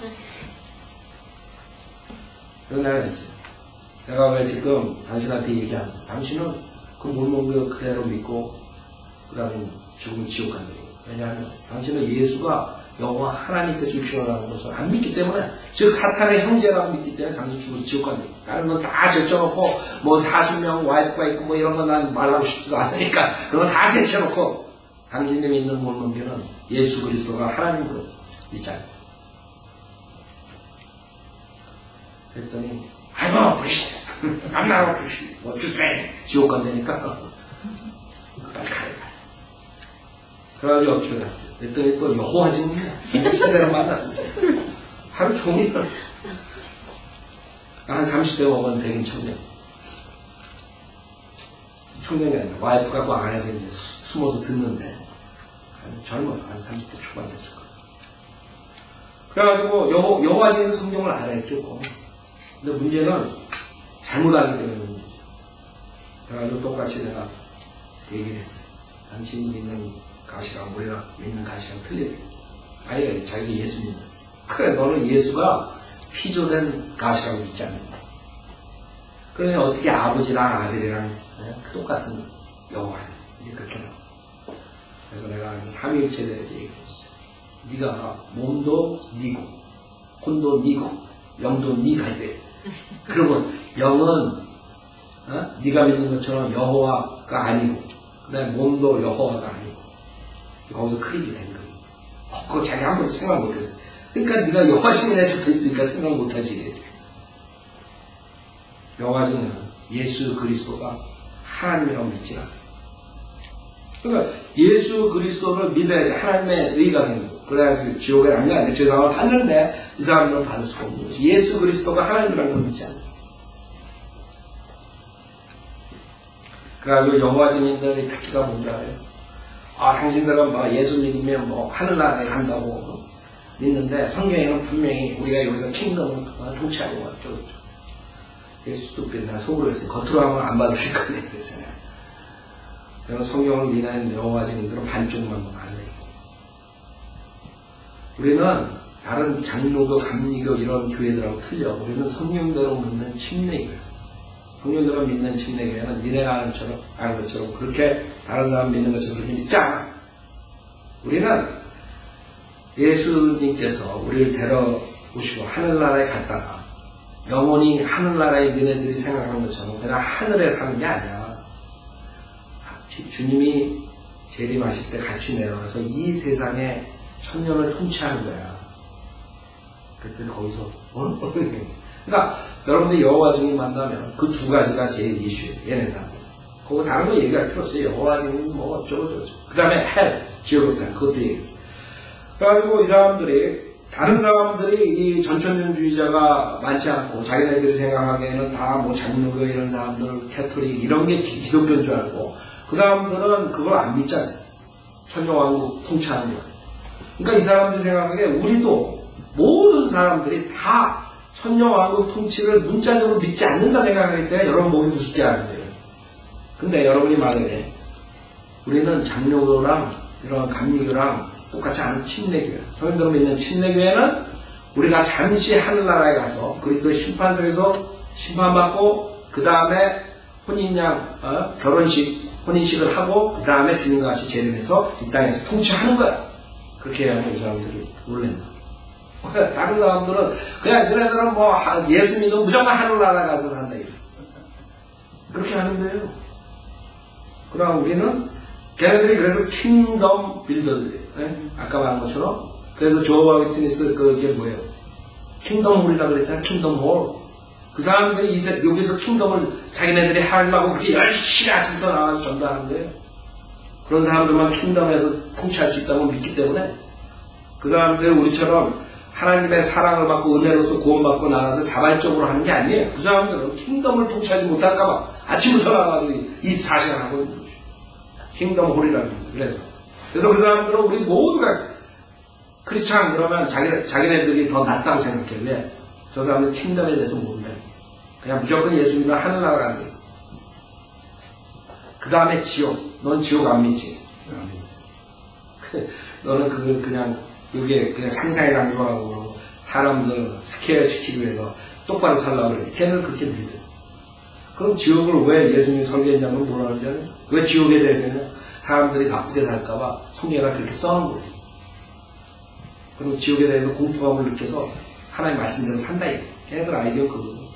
그래서 내가 그랬어요. 내가 왜 지금 당신한테 얘기하는 거야? 당신은 그 몰몬교 그대로 믿고 그 다음에 죽으면 지옥 간다고. 왜냐하면 당신은 예수가 여호와 하나님 뜻을 주어라는 것을 안 믿기 때문에, 즉 사탄의 형제라고 믿기 때문에 당신 죽어서 지옥 간다고. 다른 건 다 제쳐놓고 뭐 사십 명 와이프가 있고 뭐 이런 건 난 말하고 싶지도 않으니까 그런 거 다 제쳐놓고 당신이 믿는 몰몬교는 예수 그리스도가 하나님으로 믿잖아요. 그랬더니 아이고 불신 안 나가고 불신 뭐 주택 지옥 간다니까 빨리 가야. 그래가지고 어떻게 갔어요. 그랬더니 또 여호와 증인이야. 제대로 만났어요. 하루 종일 한 삼십 대 먹은 백인 청년. 청년이 아니라 와이프가 그 안에서 이제 숨어서 듣는데 한 젊어 한 삼십 대 초반 됐을 거예요. 그래가지고 여호, 여호와 증인 성경을 알아했죠. 근데 문제는 잘못 알기 때문에 문제죠. 그래가지고 똑같이 내가 얘기를 했어요. 당신이 믿는 가시랑 우리랑 믿는 가시랑 틀리대. 아니, 자기가 예수 믿는. 그래, 너는 예수가 피조된 가시라고 믿지 않는다. 그러니 어떻게 아버지랑 아들이랑 네? 똑같은 여호와야. 이제 그렇게 나와. 그래서 내가 삼위일체에 대해서 얘기했어요. 네가 몸도 니고, 혼도 니고, 영도 니가 돼. 그러면 영은 어? 네가 믿는 것처럼 여호와가 아니고, 그다음에 몸도 여호와가 아니고, 거기서 크립이 된 거예요. 어, 그거 자기 한 번도 생각 못해. 그러니까 네가 여호와 증인에 붙어 있으니까 생각 못하지. 여호와 증인은 예수 그리스도가 하나님이라고 믿지 않아. 그러니까 예수 그리스도를 믿어야지 하나님의 의가 생기고, 그래야지 지옥에 안 가는데 죄상을 받는데 이 사람들은 받을 수가 없는 거지. 예수 그리스도가 하나님이라는 걸 믿지 않아. 그래가지고 여호와 증인들의 특기가 뭔지 알아요? 아, 당신들은 뭐 예수 믿으면 뭐 하늘나라에 간다고 믿는데 성경에는 분명히 우리가 여기서 킹덤을 통치하고 어쩌고 저쩌고. 예수도 내가 속으로 했어요. 겉으로 하면 안 받으실 거네. 그래서 내가 성경을 믿는 여호와 증인들은 반쪽만 보면 안 돼. 우리는 다른 장로교, 감리교 이런 교회들하고 틀려. 우리는 성경대로 믿는 침례교회. 성경대로 믿는 침례교회는 니네가 아는 것처럼, 아는 것처럼 그렇게 다른 사람 믿는 것처럼 그렇게 믿지 않아. 우리는 예수님께서 우리를 데려오시고 하늘나라에 갔다가 영원히 하늘나라에 너네들이 생각하는 것처럼 그냥 하늘에 사는 게 아니야. 주님이 재림하실 때 같이 내려가서 이 세상에 천년을 통치하는 거야. 그랬더니 거기서 어? 그러니까 여러분들 여호와 증인 만나면 그 두 가지가 제일 이슈예요. 얘네들. 그거 다른 거 얘기할 필요 없어요. 여호와 증인 뭐 어쩌고 저쩌고. 그 다음에 헬, 지옥을 타. 그것도 얘기해요. 그래가지고 이 사람들이 다른 사람들이 이 전천년주의자가 많지 않고 자기네들이 생각하기에는 다 뭐 장로교 이런 사람들, 캐토릭 이런 게 기- 기독교인 줄 알고 그 사람들은 그걸 안 믿잖아요. 천년왕국 통치하는 거. 그러니까 이 사람들이 생각하기에 우리도 모든 사람들이 다 천년왕국 통치를 문자적으로 믿지 않는다 생각하기 때문에 여러분 목이 부수지 않는데요. 근데 여러분이 말해 우리는 장로교랑 이런 감리교랑 똑같이 않은 침례교회. 성인들 믿는 침례교회는 우리가 잠시 하늘나라에 가서 그리스도의 심판석에서 심판받고 그 다음에 혼인양 어? 결혼식 혼인식을 하고 그 다음에 주님과 같이 재림해서 이 땅에서 통치하는 거야. 그렇게 해야 이 사람들이 놀랜다. 다른 사람들은 그냥 너네들은 뭐 예수 믿으면 무조건 하늘나라 가서 산다 이래. 그렇게 하는데요. 그럼 우리는 걔네들이 그래서 킹덤 빌더들이에요. 예? 아까 말한 것처럼. 그래서 조호와 위트니스 그게 뭐예요? 킹덤 홀이라고 그랬잖아요. 킹덤 홀. 그 사람들이 이세, 여기서 킹덤을 자기네들이 하려고 그렇게 열심히 아침부터 나와서 전도하는데요. 그런 사람들만 킹덤에서 통치할 수 있다고 믿기 때문에 그 사람들이 우리처럼 하나님의 사랑을 받고 은혜로서 구원받고 나가서 자발적으로 하는 게 아니에요. 그 사람들은 킹덤을 통치하지 못할까봐 아침부터 나가서 이십사 시간 하고 있는 거죠. 킹덤 홀이라는 거예요. 그래서. 그래서 그 사람들은 우리 모두가 크리스찬 그러면 자기, 자기네들이 더 낫다고 생각해요. 왜? 저 사람들 킹덤에 대해서 모른다. 그냥 무조건 예수 믿으면 하늘나라 가는 거예요. 그 다음에 지옥. 넌 지옥 안 믿지? 너는 그걸 그냥 이게 그냥 상상에 강조하고 사람들 스케어 시키기 위해서 똑바로 살라고 그래. 걔는 그렇게 믿어요. 그럼 지옥을 왜 예수님 설계했냐면 뭐라는지 알아요? 왜 지옥에 대해서는 사람들이 나쁘게 살까봐 성경에다 그렇게 써놓은 거예요. 그리고 지옥에 대해서 공포감을 느껴서 하나님 말씀대로 산다 이거예요. 걔네들 아이디어 그거예요.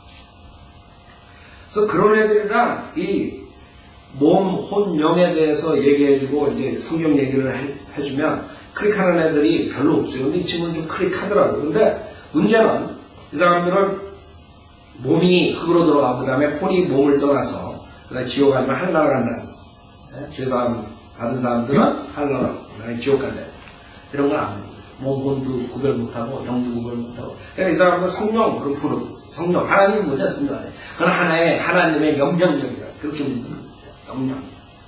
그래서 그런 애들이랑 이 몸, 혼, 영에 대해서 얘기해주고 이제 성경 얘기를 해, 해주면 클릭하는 애들이 별로 없어요. 근데 이 친구는 좀 클릭하더라고요. 근데 문제는 이 사람들은 몸이 흙으로 들어가고 그 다음에 혼이 몸을 떠나서 그 다음에 지옥 아니면 하늘나라 간다는 거예요. 죄사함 받은 사람들은 하늘나라 그 다음에 지옥 간다. 이런 건 안 해요. 몸, 혼도 구별 못하고 영도 구별 못하고 그러니까 이 사람은 성령 그런 프로 성령 하나님은 뭐냐 성령 안에 그건 하나의 하나님의 영명적이라 그렇게 믿는 거예요. 영영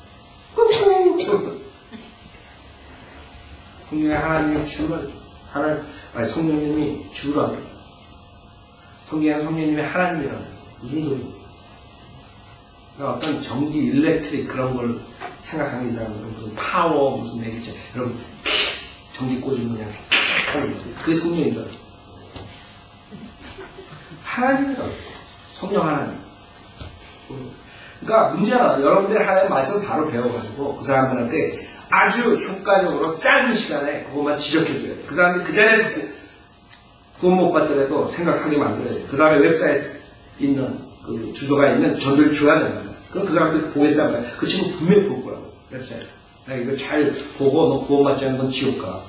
성령의 하나님의 주를 하나님 아니 성령님이 주라고 성경의 성령님의 하나님이라고 무슨 소리예요? 그러니까 어떤 전기 일렉트릭 그런 걸 생각하는 이 사람들은 무슨 파워 무슨 얘기죠 여러분 전기 꽂으면 그냥 하는 거죠. 그게 성령인 줄 알아요. 하나님이라고 성령 하나님. 그러니까 문제는 여러분들이 하나님 말씀을 바로 배워가지고 그 사람들한테 아주 효과적으로 짧은 시간에 그것만 지적해줘야 돼. 그 사람들이 그 자리에서 구원 못 받더라도 생각하게 만들어야 돼. 그 다음에 웹사이트 있는 그 주소가 있는 전도를 줘야 된다. 그럼 그 사람들이 보겠어 안 봐요. 그 친구 분명히 볼 거라고 웹사이트. 이거 잘 보고 너 구원받지 않는 건 지옥 가.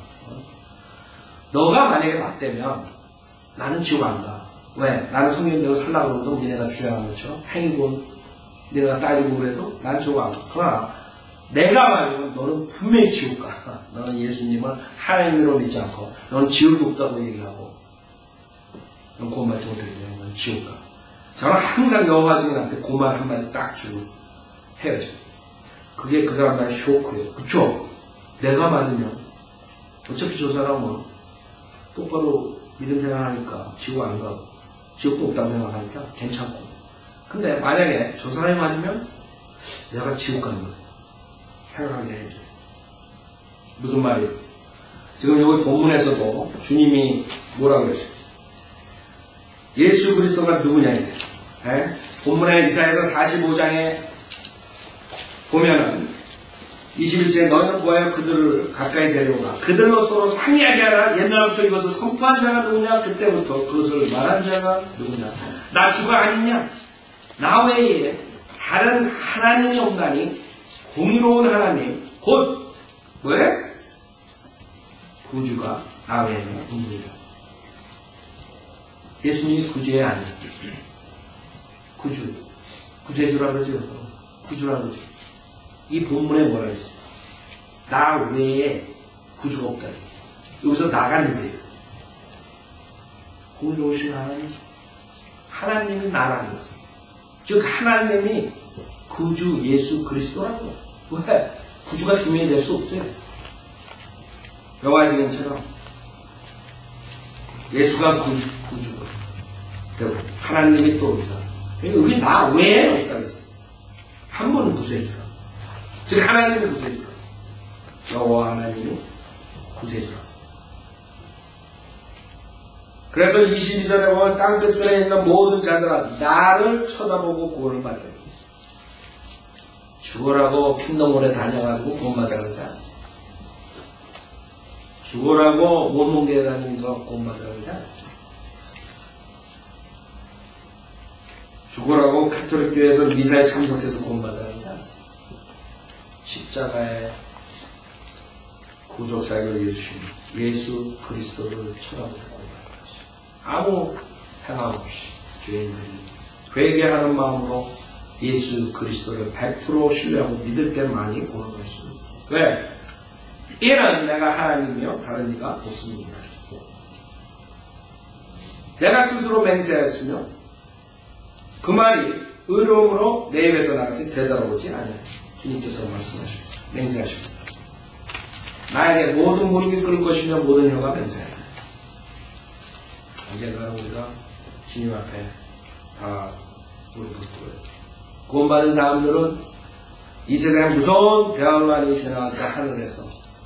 너가 만약에 맞대면 나는 지옥 안 가. 왜? 나는 성령대로 살라고 그러도 니네가 주장하는 것처럼 행위군 니네가 따지고 그래도 나는 지옥 안 가. 그러나 내가 말하면 너는 분명히 지옥 가. 너는 예수님을 하나님으로 믿지 않고 너는 지옥도 없다고 얘기하고 넌 구원받지 못하기 때문에 넌 지옥 가. 저는 항상 여호와 증인한테 그 말 한마디 딱 주고 헤어져요. 그게 그 사람한테 쇼크예요. 그쵸? 내가 맞으면 어차피 저 사람은 똑바로 믿음 생활하니까 지옥 안 가고 지옥도 없다고 생각하니까 괜찮고 근데 만약에 저 사람이 맞으면 내가 지옥 가는 거예요. 생각하게 해줘요. 무슨 말이에요? 지금 여기 본문에서도 주님이 뭐라고 그랬어요? 예수 그리스도가 누구냐 이래. 에? 본문에 이사야서 사십오 장에 보면은 이십일 절에 너희는 구하여 그들을 가까이 데려오라. 그들로 서로 상의하게 하라. 옛날부터 이것을 선포한 자가 누구냐? 그때부터 그것을 말한 자가 누구냐? 나 주가 아니냐? 나 외에 다른 하나님이 없나니 공의로운 하나님 곧 뭐래? 구주가 나 외에는 없느니라. 예수님이 구주에 아니에요. 구주. 구제주라 그러죠. 구주라 그러죠. 이 본문에 뭐라 했어요? 나 외에 구주가 없다. 여기서 나가 있는데요. 공의로우신 하나님, 하나님이 나라는 것. 즉 하나님이 구주 예수 그리스도라는 것. 왜? 구주가 중요히 될 수 없어요. 여호와 증인처럼 예수가 구, 구주고 하나님이 또 의사. 우리 나 왜 없다고 했어요. 한 번은 구세주라. 즉 하나님이 구세주라. 여호와 하나님이 구세주라. 그래서 이십이 절에 보면 땅 끝에 있는 모든 자들아 나를 쳐다보고 구원을 받으라. 죽으라고 핀동물에 다녀가지고 구원받으라 그러지 않았어요. 죽으라고 원문교에 다니면서 구원받으라 그러지 않았어요. 죽으라고 카톨릭 교회에서 미사에 참석해서 구원받으라 그러지 않았어요. 십자가에 구속사역을 이어주신 예수 그리스도를 쳐다보고 구원받는 것이죠. 아무 생각 없이 죄인들이 회개하는 마음으로 예수 그리스도를 백 퍼센트 신뢰하고 믿을 때만이 구원을 수 있습니다. 왜? 이는 내가 하나님이요 다른 이가 없습니다. 내가 스스로 맹세하였으며 그 말이 의로움으로 내 입에서 나같이 되돌아오지 않아요. 주님께서 말씀하십니다. 맹세하십니다. 나에게 모든 무릎이 꿇을 것이며 모든 혀가 맹세하리라. 언젠가는 우리가 주님 앞에 다 무릎을 꿇어요. 구원받은 사람들은 이 세상에 무서운 대왕관이 지나갈 때 하늘에서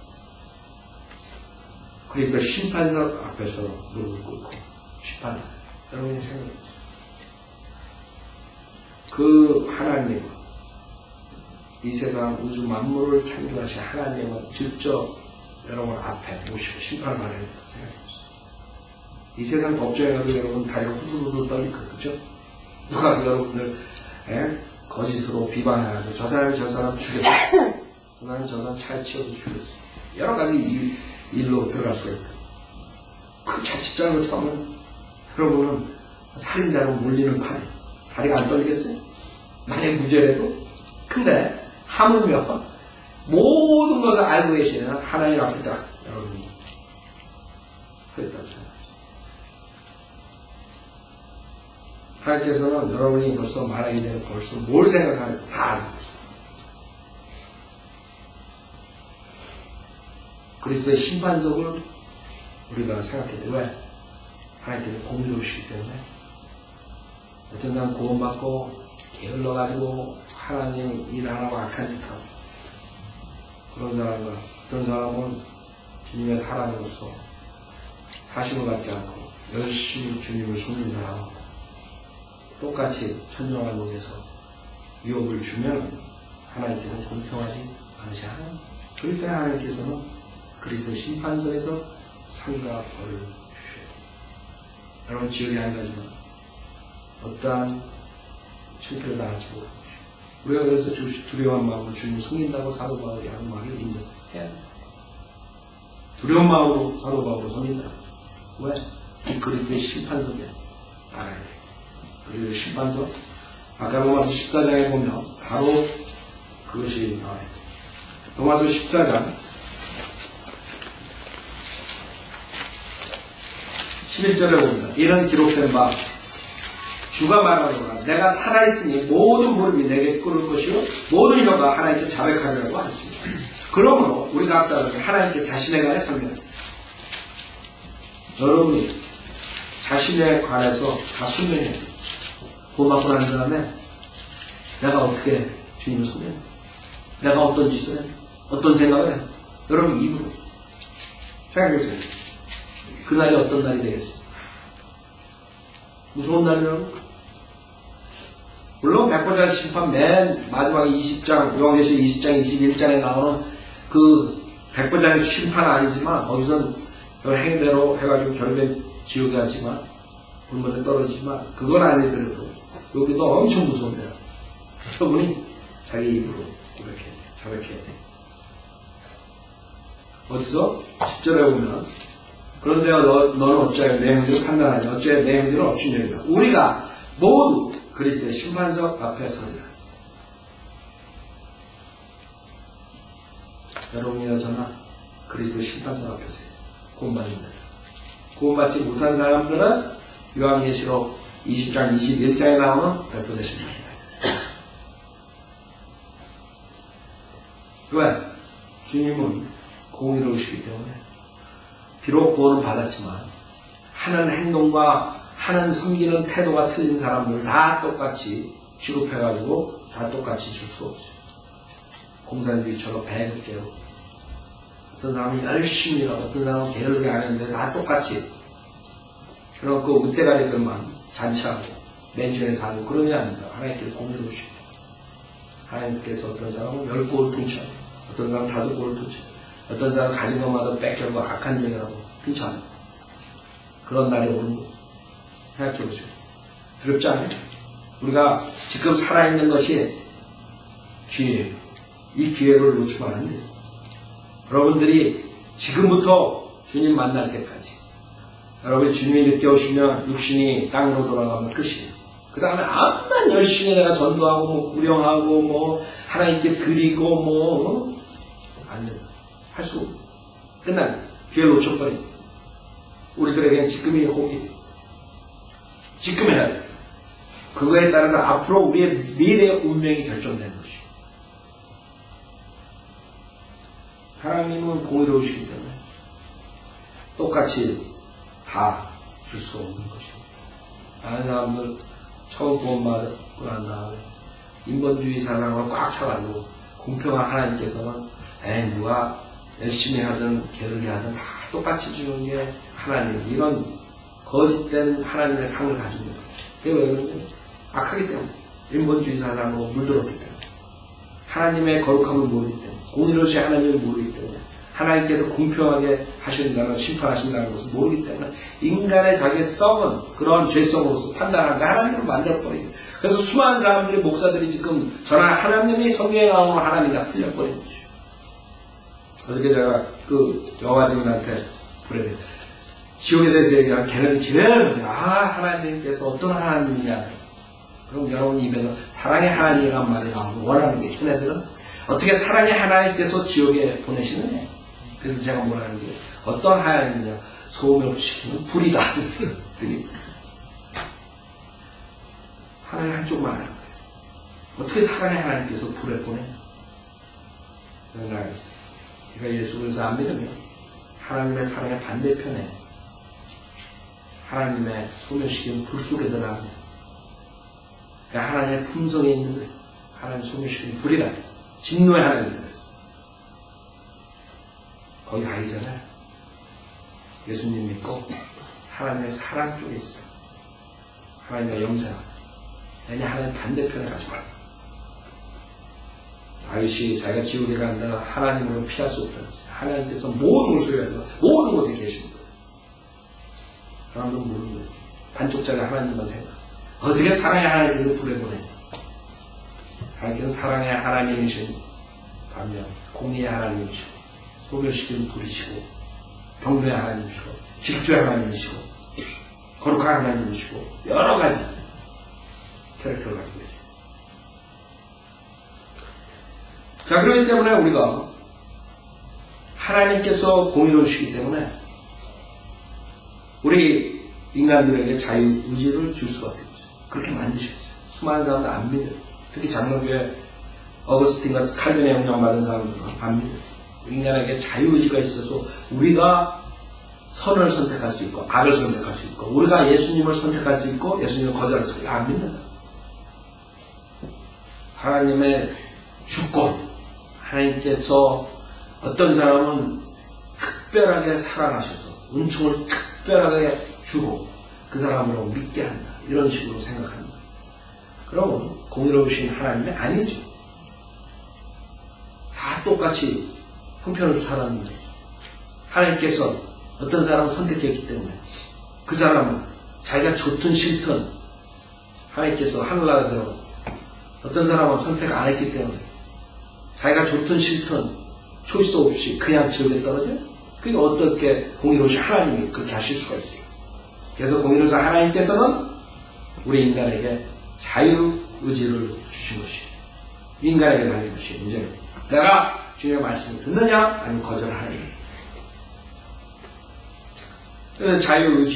그리스도 심판석 앞에서 무릎을 꿇고 심판을 여러분이 생각해보세요. 그 하나님, 이 세상 우주 만물을 창조하신 하나님은 직접 여러분 앞에 모시고 심판을 받아야 된다고 생각해보세요. 이 세상 법정에 가도 여러분 다리가 후들후들 떨릴 거예요. 그죠? 누가 여러분을 에? 거짓으로 비방해가지고 저 사람이 저 사람 죽였어. 저 사람이 저 사람 차에 치여서 죽였어. 여러 가지 일, 일로 들어갈 수가 있다. 그 자칫 잘못하면 여러분은 살인자로 물리는 판이 다리가 안 떨리겠어요? 만약 무죄라도? 근데 하물며 모든 것을 알고 계시는 하나님 앞에 딱 여러분이 서 있다고 생각합니다. 하나님께서는 여러분이 벌써 말하기 전에 벌써 뭘 생각하는지 다 알고 계십니다. 그리스도의 심판석을 우리가 생각해야 돼요. 왜? 하나님께서 공의로우시기 때문에 어떤 사람 구원받고 게을러가지고 하나님 일 안 하고 악한 짓 하고 그런 사람과 어떤 사람은 주님의 사랑으로서 사심을 갖지 않고 열심히 주님을 섬긴 사람하고 똑같이 천정한 목에서 유업을 주면 하나님께서는 공평하지 않으시 않아요. 그럴 때 하나님께서는 그리스도 심판석에서 상과 벌을 주셔야 돼요. 여러분 지역이 한 가지만 어떠한 실패를 당하지 못하고 우리가 그래서 주, 두려운 마음으로 주님을 섬긴다고 사도 바울이 하는 말을 인정해야 돼요. 두려운 마음으로 사도 바울을 섬긴다. 왜? 이 그리스도의 심판석에 알아야 돼요. 그리고 심판석 아까 로마서 십사 장에 보면 바로 그것이 나와요. 로마서 십사 장 십일 절에 보면 이런 기록된 바 주가 말하노라 내가 살아있으니 모든 무릎이 내게 꿇을 것이요 모든 혀가 하나님께 자백하리라고 하셨습니다. 그러므로 우리 각 사람이 하나님께 자신에 관해 설명합니다. 여러분이 자신에 관해서 다 설명해야 돼요. 구원받고 난 다음에 내가 어떻게 주님을 섬겨요? 내가 어떤 짓을 해요? 어떤 생각을 해요? 여러분 입으로 생각해보세요. 그날이 어떤 날이 되겠어요? 무서운 날이라고? 물론 백보자 심판 맨 마지막 이십 장 요한계시록 이십 장 이십일 장에 나오는 그 백보자의 심판은 아니지만 거기서는 행대로 해가지고 결국엔 지옥에 가지만 불못에 떨어지지만 그건 아니더라도 여기도 엄청 무서운데요. 여러분이 자기 입으로 이렇게 자백해야 돼요. 어디서? 십 절에 보면 그런데 너, 너는 어찌하여 내 행위를 판단하니 어찌하여 내 행위를 없이냐니까 우리가 모두 그리스도의 심판석 앞에 서리라. 여러분이나 저나 그리스도의 심판석 앞에 서요. 구원받는다. 구원받지 못한 사람들은 요한계시록 이십 장 이십일 장에 나오는 별도되신 말이에요. 왜? 주님은 공의로우시기 때문에 비록 구원은 받았지만 하는 행동과 하는 섬기는 태도가 틀린 사람들 다 똑같이 취급해가지고 다 똑같이 줄 수 없어요. 공산주의처럼 배급계로 어떤 사람은 열심히 일하고 어떤 사람은 게으르게 안 했는데 다 똑같이 그럼 그 웃대가리들만 잔치하고 맨션에 살고 그런 게 아닙니다. 하나님께서 공의로우시고 하나님께서 어떤 사람은 열 골을 퉁쳐요. 어떤 사람은 다섯 골을 퉁쳐요. 어떤 사람은 가진 것마다 뺏겨고 악한 종이라고 퉁쳐요. 그런 날이 오는 거 생각해보세요. 두렵지 않아요? 우리가 지금 살아있는 것이 기회예요. 이 기회를 놓치면 안 돼요. 여러분들이 지금부터 주님 만날 때까지 여러분이 주님이 늦게 오시면 육신이 땅으로 돌아가면 끝이에요. 그 다음에 암만 열심히 내가 전도하고 뭐 구령하고 뭐 하나님께 드리고 뭐 안 돼요. 할 수 없어요. 끝나요. 기회를 놓쳐버려요. 우리들에게는 지금이 호기예요. 지금 해야 돼요. 그거에 따라서 앞으로 우리의 미래의 운명이 결정되는 것이에요. 하나님은 공의로우시기 때문에 똑같이 다 줄 수 없는 것입니다. 많은 사람들 처음 구원받고 난 다음에 인본주의 사상으로 꽉 차가지고 공평한 하나님께서는 에이 누가 열심히 하든 게으르게 하든 다 똑같이 주는 게 하나님 이런 거짓된 하나님의 상을 가지고 있는 거예요. 그게 왜 그러냐면 악하기 때문에 인본주의 사상으로 물들었기 때문에 하나님의 거룩함을 모르기 때문에 공의로우신 하나님을 모르기 때문에 하나님께서 공평하게 하신다는 심판하신다는 것을 모르기 때문에 인간의 자기의 썩은 그런 죄성으로서 판단하는 하나님을 만들어버리고 그래서 수많은 사람들이 목사들이 지금 전하 하나님이 성경에 나오는 하나님이 다 틀려버린 거죠. 어저께 제가 그 여가증인한테 그래 지옥에 대해서 얘기하면 걔는 제일 먼저 아 하나님께서 어떤 하나님이냐 그럼 여러분 입에서 사랑의 하나님이란 말이 나오면 원하는 게 걔네들은 어떻게 사랑의 하나님께서 지옥에 보내시느냐 그래서 제가 뭐라는 게 어떤 하나님이냐 소음을 시키는 불이다 하나님 한쪽만 하는 거예요. 어떻게 사랑의 하나님께서 불에 보내냐 그런 알겠어요. 우리가 예수 그리스도 안 믿으면 하나님의 사랑의 반대편에 하나님의 소멸시키는 불 속에 들어가면 그러니까 하나님의 품성에 있는 거예요. 하나님 소멸시키는 불이라 했어요. 진노의 하나님이라 했어요. 거기 아니잖아요. 예수님 믿고 하나님의 사랑 쪽에 있어요. 하나님의 영생. 아니 하나님 반대편에 가지 말고. 다윗이 자기가 지옥에 간다는 하나님으로 피할 수 없다는 거죠. 하나님께서 모든 걸 소유하지만 모든 곳에 계신 거예요. 사람들은 모르는 거예요. 반쪽짜리 하나님만 생각. 어떻게 사랑의 하나님을 불에 보내냐. 하나님께서는 사랑의 하나님이신 반면 공의의 하나님이시고 소멸시키는 불이시고 경배의 하나님이시고 질주의 하나님이시고 거룩한 하나님이시고 여러 가지 캐릭터를 가지고 계세요. 자 그렇기 때문에 우리가 하나님께서 공의로우시기 때문에 우리 인간들에게 자유의지를 줄 수밖에 없어요. 그렇게 만드셨어요. 수많은 사람들 안 믿어요. 특히 장로교회 어거스틴 같은 칼빈의 영향받은 사람들은 안 믿어요. 인간에게 자유의지가 있어서 우리가 선을 선택할 수 있고 악을 선택할 수 있고 우리가 예수님을 선택할 수 있고 예수님을 거절할 수 있고 안 믿는다. 하나님의 주권 하나님께서 어떤 사람은 특별하게 사랑하셔서 은총을 특별하게 주고 그 사람으로 믿게 한다. 이런 식으로 생각합니다. 그러면 공의로우신 하나님이 아니죠. 다 똑같이 형편을 살았는데 하나님께서 어떤 사람을 선택했기 때문에 그 사람은 자기가 좋든 싫든 하나님께서 하늘나라대로 어떤 사람은 선택 안 했기 때문에 자기가 좋든 싫든 초이스 없이 그냥 지옥에 떨어져요? 그게 어떻게 공의로우신 하나님이 그렇게 하실 수가 있어요. 그래서 공의로우신 하나님께서는 우리 인간에게 자유의지를 주신 것이에요. 인간에게 달린 것이에요. 문제는 내가 주님의 말씀을 듣느냐 아니면 거절하느냐. 그래서 자유의지로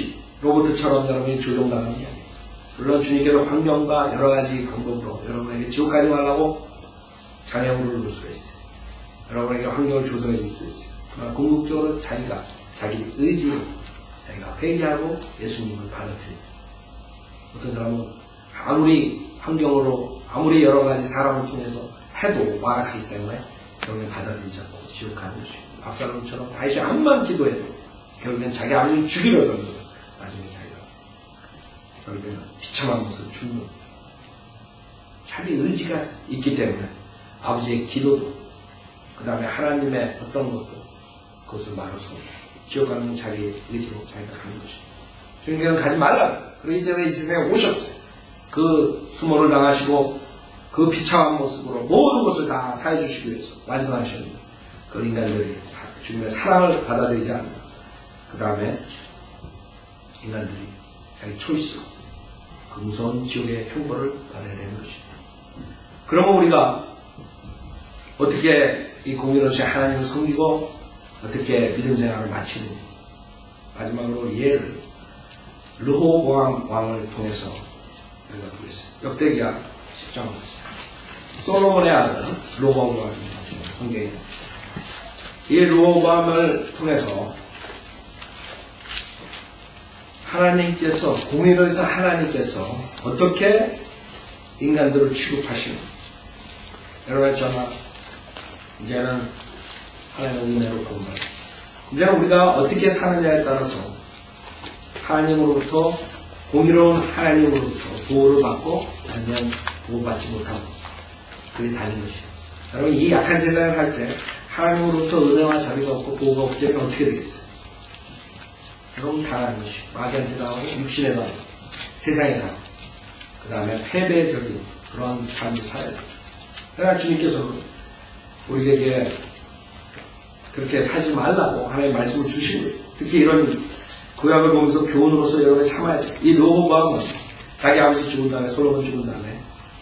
로봇처럼 여러분이 조종당하는 게 아니에요. 물론 주님께서 환경과 여러 가지 방법으로 여러분에게 지옥 가지 말라고 장애물을 놓을 수가 있어요. 여러분에게 환경을 조성해 줄 수 있어요. 그러나 궁극적으로 자기가 자기 의지로 자기가 회개하고 예수님을 받아들여요. 어떤 사람은 아무리 환경으로 아무리 여러 가지 사람을 통해서 해도 완악하기 때문에 결국엔 받아들이지 않고 지옥 가는 것이에요. 압살롬처럼 다윗이 암만 기도해도 결국엔 자기 아버지를 죽이려고 하는 거예요. 나중에 자기가 결국에는 비참한 것을 죽는 자기 의지가 있기 때문에 아버지의 기도도 그 다음에 하나님의 어떤 것도 그것을 막을 수 없어요. 지옥 가는 건 자기 의지로 자기가 가는 것이에요. 주님께서는 가지 말라고. 그러기 때문에 이 세상에 오셨어요. 그 수모를 당하시고 그 비참한 모습으로 모든 것을 다 사해주시기 위해서 완성하셨는데 그 인간들이 주님의 사랑을 받아들이지 않는다. 그 다음에 인간들이 자기 초이스로 그 무서운 지옥의 형벌을 받아야 되는 것입니다. 그러면 우리가 어떻게 이 공의로시 하나님을 섬기고 어떻게 믿음 생활을 마치는지 마지막으로 예를 르호보암 왕을 통해서 우리가 보겠어요. 역대기야 십 장 보겠습니다. 솔로몬의 아들 르호보암 성경에 이 르호보암을 통해서 하나님께서 공의로서 하나님께서 어떻게 인간들을 취급하시는지 여러분 저는 이제는 하나님의 은혜로 구원받았어요. 이제는 우리가 어떻게 사느냐에 따라서 하나님으로부터 공의로운 하나님으로부터 보호를 받고 아니면 보호받지 못하고 그게 다른 것이에요. 여러분 이 약한 세상을 살 때 하나님으로부터 은혜와 자비가 없고 보호가 없기 때문에 어떻게 되겠어요? 여러분 당하는 것이에요. 마귀한테 당하고 육신에 당하고 세상에 당하고 그 다음에 패배적인 그런 삶을 살아야 돼요. 그러나 주님께서 우리에게 그렇게 살지 말라고 하나님의 말씀을 주신 거예요. 특히 이런 구약을 보면서 교훈으로서 여러분이 삼아야 돼요. 이 르호보암은 자기 아버지 죽은 다음에 솔로몬 죽은 다음에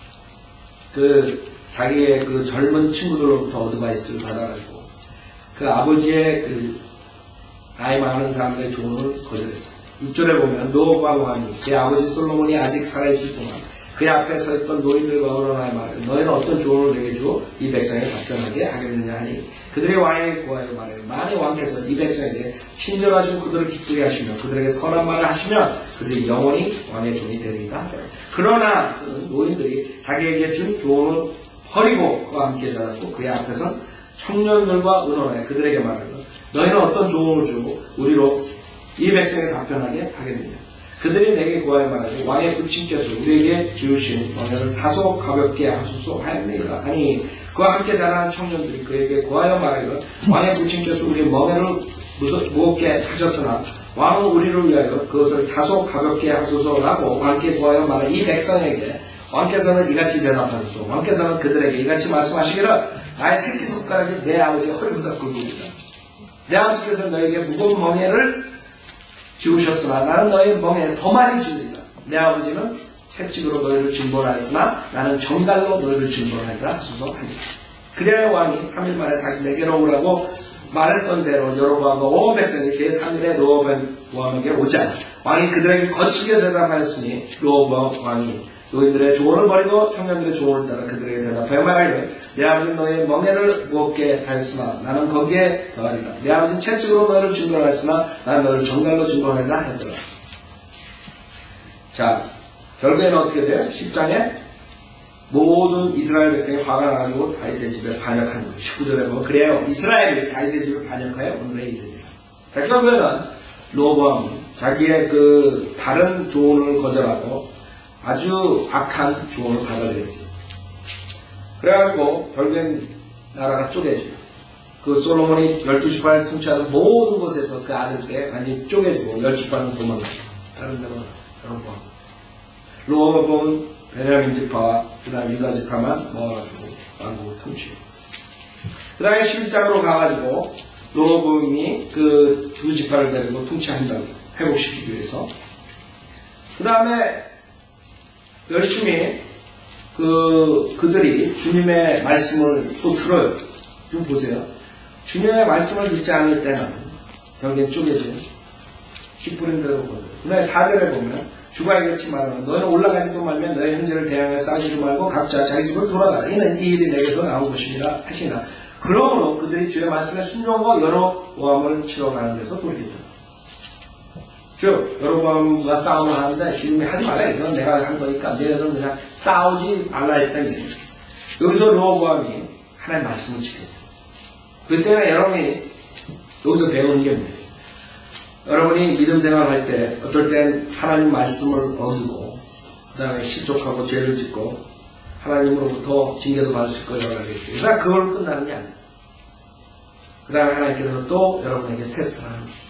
그 자기의 그 젊은 친구들로부터 어드바이스를 받아가지고 그 아버지의 그 나이 많은 사람들의 조언을 거절했어요. 육 절에 보면 르호보암 왕이 제 아버지 솔로몬이 아직 살아있을 동안 그 앞에 서 있던 노인들과 어른의 말을 너희는 어떤 조언을 내게 주어 이 백성에 답변하게 하겠느냐 하니 그들의 왕에게 구하여 말해 만일 왕께서 이 백성에게 친절하시고 그들을 기쁘게 하시며 그들에게 선한 말을 하시면 그들이 영원히 왕의 종이 되리이다. 그러나 그 노인들이 자기에게 준 조언을 버리고 그와 함께 자랐고 그의 앞에선 청년들과 의논하여 그들에게 말하여 너희는 어떤 조언을 주고 우리로 이 백성에 답변하게 하겠느냐. 그들이 내게 구하여 말하되 왕의 부친께서 우리에게 지으신 명예를 다소 가볍게 하소서 하였느니라. 아니 그와 함께 자라는 청년들이 그에게 구하여 말하기를 왕의 부친께서 우리의 멍에를 무겁게 하셨으나 왕은 우리를 위하여 그것을 다소 가볍게 하소서라고 왕께 구하여 말한 이 백성에게 왕께서는 이같이 대답하소서. 왕께서는 그들에게 이같이 말씀하시기를 나의 새끼손가락이 내 아버지 허리보다 굵으리라. 내 아버지께서 너에게 무거운 멍에를 지우셨으나 나는 너의 멍에 더 많이 지우리라. 내 아버지는 채찍으로 너희를 징벌하였으나 나는 정갈로 너희를 징벌하리라 하소서 하니라. 그래야 왕이 삼 일 만에 다시 내게로 오라고 말했던 대로 여로보암과 온 백성이 제삼 일에 르호보암에게 오자 왕이 그들에게 거칠게 대답하였으니 르호보암 왕이 노인들의 조언을 버리고 청년들의 조언을 따라 그들에게 대답하여 말하기를 내 아버지는 너의 멍에를 무겁게 하였으나 나는 거기에 더하리라. 내 아버지는 채찍으로 너희를 징벌하였으나 나는 너희를 정갈로 징벌하리라 했더라. 자, 결국에는 어떻게 돼요? 십 장에 모든 이스라엘 백성이 화가 나가지고 다윗의 집에 반역하는 거예요. 십구 절에 보면 그래요. 이스라엘이 다윗의 집을 반역하여 오늘의 일이 됩니다. 자, 결국에는 르호보암은 자기의 그 다른 조언을 거절하고 아주 악한 조언을 받아들였어요. 그래가지고 결국엔 나라가 쪼개져요. 그 솔로몬이 열두 지파를 통치하는 모든 곳에서 그 아들들에 완전히 쪼개지고 열 지파는 도망가요. 다른 데로 여러분 르호보암은 베냐민 지파와 그 다음 유다 지파만 모아가지고 왕국을 통치해요. 그 다음에 십일 장으로 가가지고 르호보암이 그 두 지파를 데리고 통치한다고 회복시키기 위해서 그 다음에 열심히 그, 그들이 주님의 말씀을 또 들어요. 좀 보세요. 주님의 말씀을 듣지 않을 때는 결국엔 쪼개져요. 씨 뿌린 대로 거둬. 그다음에 사 절에 보면 주가 이렇지 말라. 너는 올라가지도 말면 너의 형제를 대항하여 싸우지도 말고 각자 자기 집으로 돌아가라. 이는 이 일이 내게서 나온 것이니라 하시나. 그러므로 그들이 주의 말씀에 순종하고 여로보암을 치러 가는 데서 돌이켰다. 즉 여로보암과 싸움을 하는데 지금이 하지 말라. 이건 내가 한 거니까 너희들은 그냥 싸우지 말라 했다는 얘기예요. 여기서 여로보암이 하나님의 말씀을 지켰어요. 그때는 여러분이 여기서 배우는 게 뭐예요? 여러분이 믿음 생활할 때 어떨 땐 하나님 말씀을 얻고 그 다음에 실족하고 죄를 짓고 하나님으로부터 징계도 받으실 거라고 하겠어요. 그러나 그걸로 끝나는 게 아니에요. 그 다음에 하나님께서 또 여러분에게 테스트를 하는 거죠.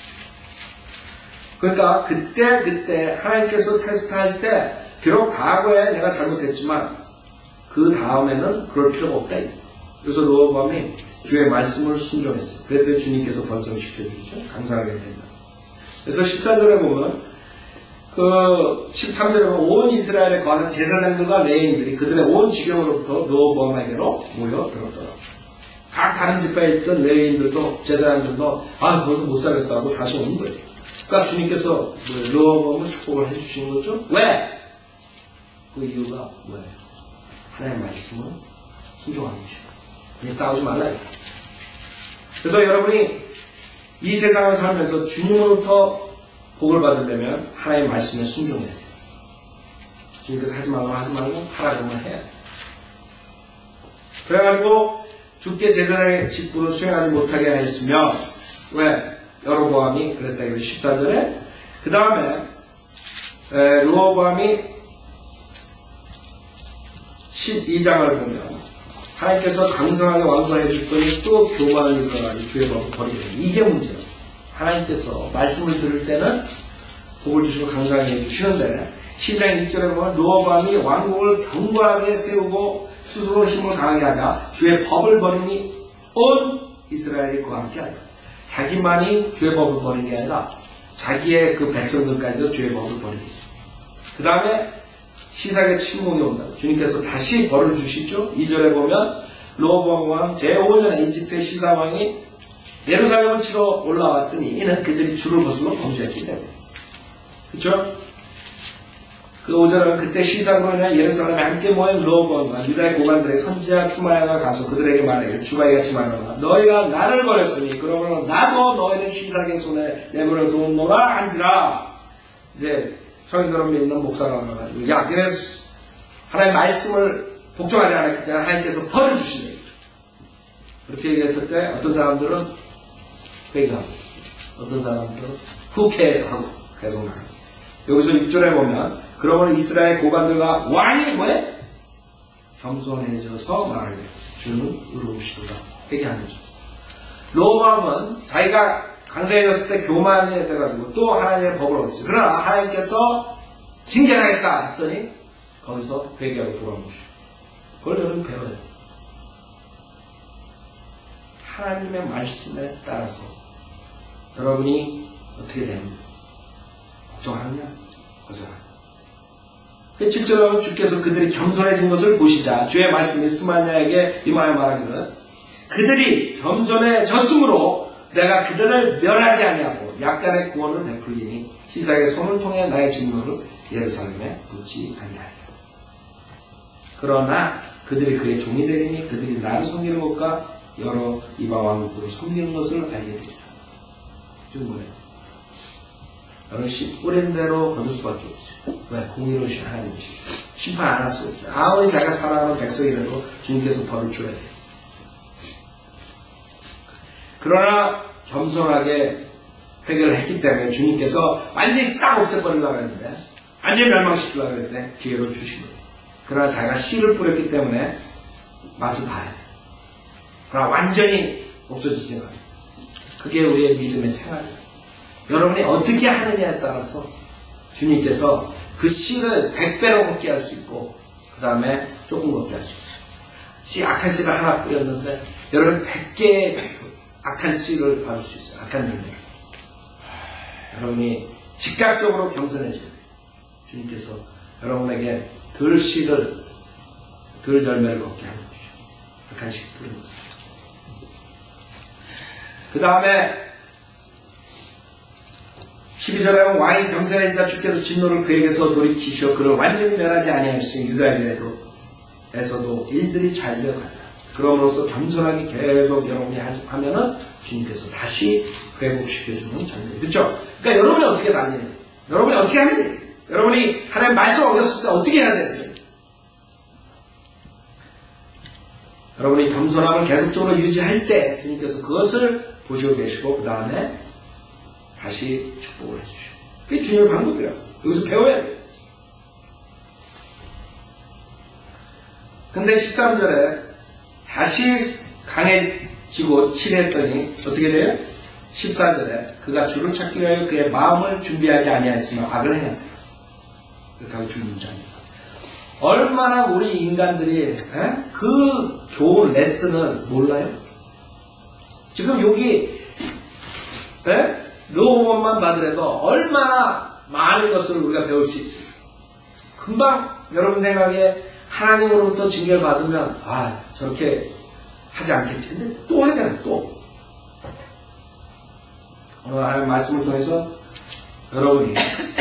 그러니까 그때 그때 하나님께서 테스트할 때 비록 과거에 내가 잘못했지만 그 다음에는 그럴 필요가 없다. 그래서 여로보암이 주의 말씀을 순종했어요. 그랬더니 주님께서 번성시켜주죠. 감사하게 됩니다. 그래서 십사 절에 보면 그 십삼 절에 보면 온 이스라엘에 거하는 제사장들과 레위인들이 그들의 온 지경으로부터 여로보암에게로 모여들었더라. 각 다른 집회에 있던 레위인들도 제사장들도 아 거기서 못 살겠다고 다시 오는 거예요. 그러니까 주님께서 여로보암을 축복을 해주시는 거죠. 왜? 그 이유가 뭐예요? 하나님의 말씀을 순종하는 것이에요. 그냥 싸우지 말라. 그래서 여러분이 이 세상을 살면서 주님으로부터 복을 받으려면 하나님의 말씀에 순종해야 돼요. 주님께서 하지 말고 하지 말고 하라 그러면 해야 돼요. 그래가지고 주께 제사장의 직분을 수행하지 못하게 하였으며 왜? 여로보암이 그랬다. 십사 절에 그 다음에 여로보암이 십이 장을 보면 하나님께서 강성하게 완성해 줬더니 또 교만을 일어나니 주의 법을 버리게 됩니다. 이게 문제예요. 하나님께서 말씀을 들을 때는 복을 주시고 강성하게 해주시는데 십 장 일 절에 보면 여로보암이 왕국을 견고하게 세우고 스스로 힘을 강하게 하자 주의 법을 버리니 온 이스라엘이 그와 함께 하리라. 자기만이 주의 법을 버리는 게 아니라 자기의 그 백성들까지도 주의 법을 버리고 있습니다. 그 다음에 시삭의 침공이 온다. 주님께서 다시 벌을 주시죠. 이 절에 보면 여로보암 왕 제오 년에 이집트의 시사왕이 예루살렘을 치러 올라왔으니 이는 그들이 주를 거슬러 범죄했기 때문에. 그렇죠? 그 오 절은 그때 시삭으로 인해 예루살렘에 함께 모인 여로보암과 유다의 고관들의 선지자 스마야가 가서 그들에게 말하기를 주가 이같이 말하노라. 너희가 나를 버렸으니 그러므로 나도 너희를 시삭의 손에 내버려 두었노라 한지라. 이제 성인들은 있는 목사가 와가지고 야 너네 하나님의 말씀을 복종하지 않았기 때문에 하나님께서 벌을 주시네. 그렇게 얘기했을 때 어떤 사람들은 회개하고 어떤 사람들은 후회하고 계속 나가고. 여기서 육 절에 보면 그러므로 이스라엘 고관들과 왕이 뭐해? 겸손해져서 말하게 주는 의로우시도다. 회개하는 거죠. 여로보암은 자기가 강성해졌을 때 교만이 돼가지고 또 하나님의 법을 얻었어요. 그러나 하나님께서 징계하겠다 했더니 거기서 회개하고 돌아온 것이죠. 그걸 여러분 배워야 돼요. 하나님의 말씀에 따라서 여러분이 어떻게 됩니까? 걱정하느냐? 거절하느냐? 칠 절에 보면 주께서 그들이 겸손해진 것을 보시자 주의 말씀이 스마냐에게 임하여 말하기를 그들이 겸손해졌으므로 내가 그들을 멸하지 아니하고 약간의 구원을 베풀리니 시삭의 손을 통해 나의 진노를 예루살렘에 묻지 아니하리라. 그러나 그들이 그의 종이 되리니 그들이 나를 섬기는 것과 여러 이방 왕국으로 섬기는 것을 알게 되리라. 지금 뭐예요? 여러분 씨 뿌린 대로 거둘 수밖에 없어요. 왜? 공의로우신 하나님이시 심판 안 할 수 없어요. 아무리 자기가 사랑하는 백성이라도 주님께서 벌을 줘야 돼요. 그러나 겸손하게 회개를 했기 때문에 주님께서 완전히 싹 없애버리려고 했는데 완전히 멸망시키려고 했는데 기회를 주신 거예요. 그러나 자기가 씨를 뿌렸기 때문에 맛을 봐야 돼요. 그러나 완전히 없어지지는 않아요. 그게 우리의 믿음의 생활이에요. 여러분이 어떻게 하느냐에 따라서 주님께서 그 씨를 백 배로 걷게 할 수 있고 그 다음에 조금 걷게 할 수 있어요. 씨 악한 씨를 하나 뿌렸는데 여러분 백 개의 악한 씨를 받을 수 있어요. 악한 능력. 여러분이 즉각적으로 겸손해져야 돼요. 주님께서 여러분에게 덜 씨를, 덜 열매를 걷게 하는 것이죠. 악한 씨 뿌리는 것이죠. 그 다음에 십이 절에 보면 왕이 경선하자 주께서 진노를 그에게서 돌이키시어 그를 완전히 멸하지 아니하시니 유다에도 에서도 일들이 잘 되어가리라. 그럼으로써 겸손하게 계속 여러분이 하면은 주님께서 다시 회복시켜주는 장면이 그렇죠? 그러니까 여러분이 어떻게 다니냐? 여러분이 어떻게 하냐? 여러분이 하나님 말씀 어겼을 때 어떻게 해야 되냐? 여러분이 겸손함을 계속적으로 유지할 때 주님께서 그것을 보시고 계시고 그 다음에 다시 축복을 해주시고 그게 중요한 방법이에요. 여기서 배워야 돼요. 근데 십삼 절에 다시 강해지고 칠했더니 어떻게 돼요? 십사 절에 그가 주를 찾기 위하여 그의 마음을 준비하지 아니하였으며 악을 행한다. 이렇게 하고 준 문장입니다. 얼마나 우리 인간들이 에? 그 교훈 레슨을 몰라요? 지금 여기 로봇만 봐더라도 얼마나 많은 것을 우리가 배울 수 있어요. 금방 여러분 생각에 하나님으로부터 징계를 받으면 아 저렇게 하지 않겠지. 근데 또 하잖아요. 또 오늘 하나님 말씀을 통해서 여러분이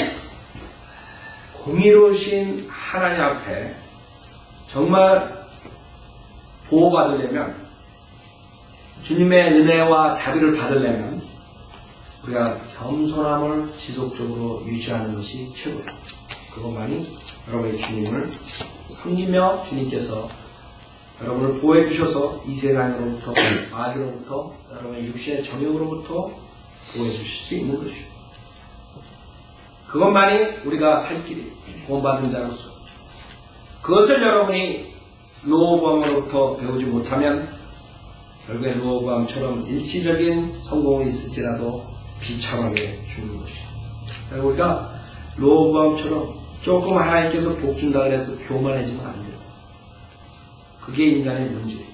공의로우신 하나님 앞에 정말 보호받으려면 주님의 은혜와 자비를 받으려면 우리가 겸손함을 지속적으로 유지하는 것이 최고예요. 그것만이 여러분의 주님을 섬기며 주님께서 여러분을 보호해 주셔서 이 세상으로부터 마귀로부터 여러분의 육신의 정욕으로부터 보호해 주실 수 있는 것이에요. 그것만이 우리가 살 길이 구원받은 자로서 그것을 여러분이 로보암으로부터 배우지 못하면 결국에 로보암처럼 일시적인 성공이 있을지라도 비참하게 죽는 것이에요. 그러니까 우리가 로보암처럼 조금 하나님께서 복 준다 그래서 교만해지면 안 돼요. 그게 인간의 문제예요.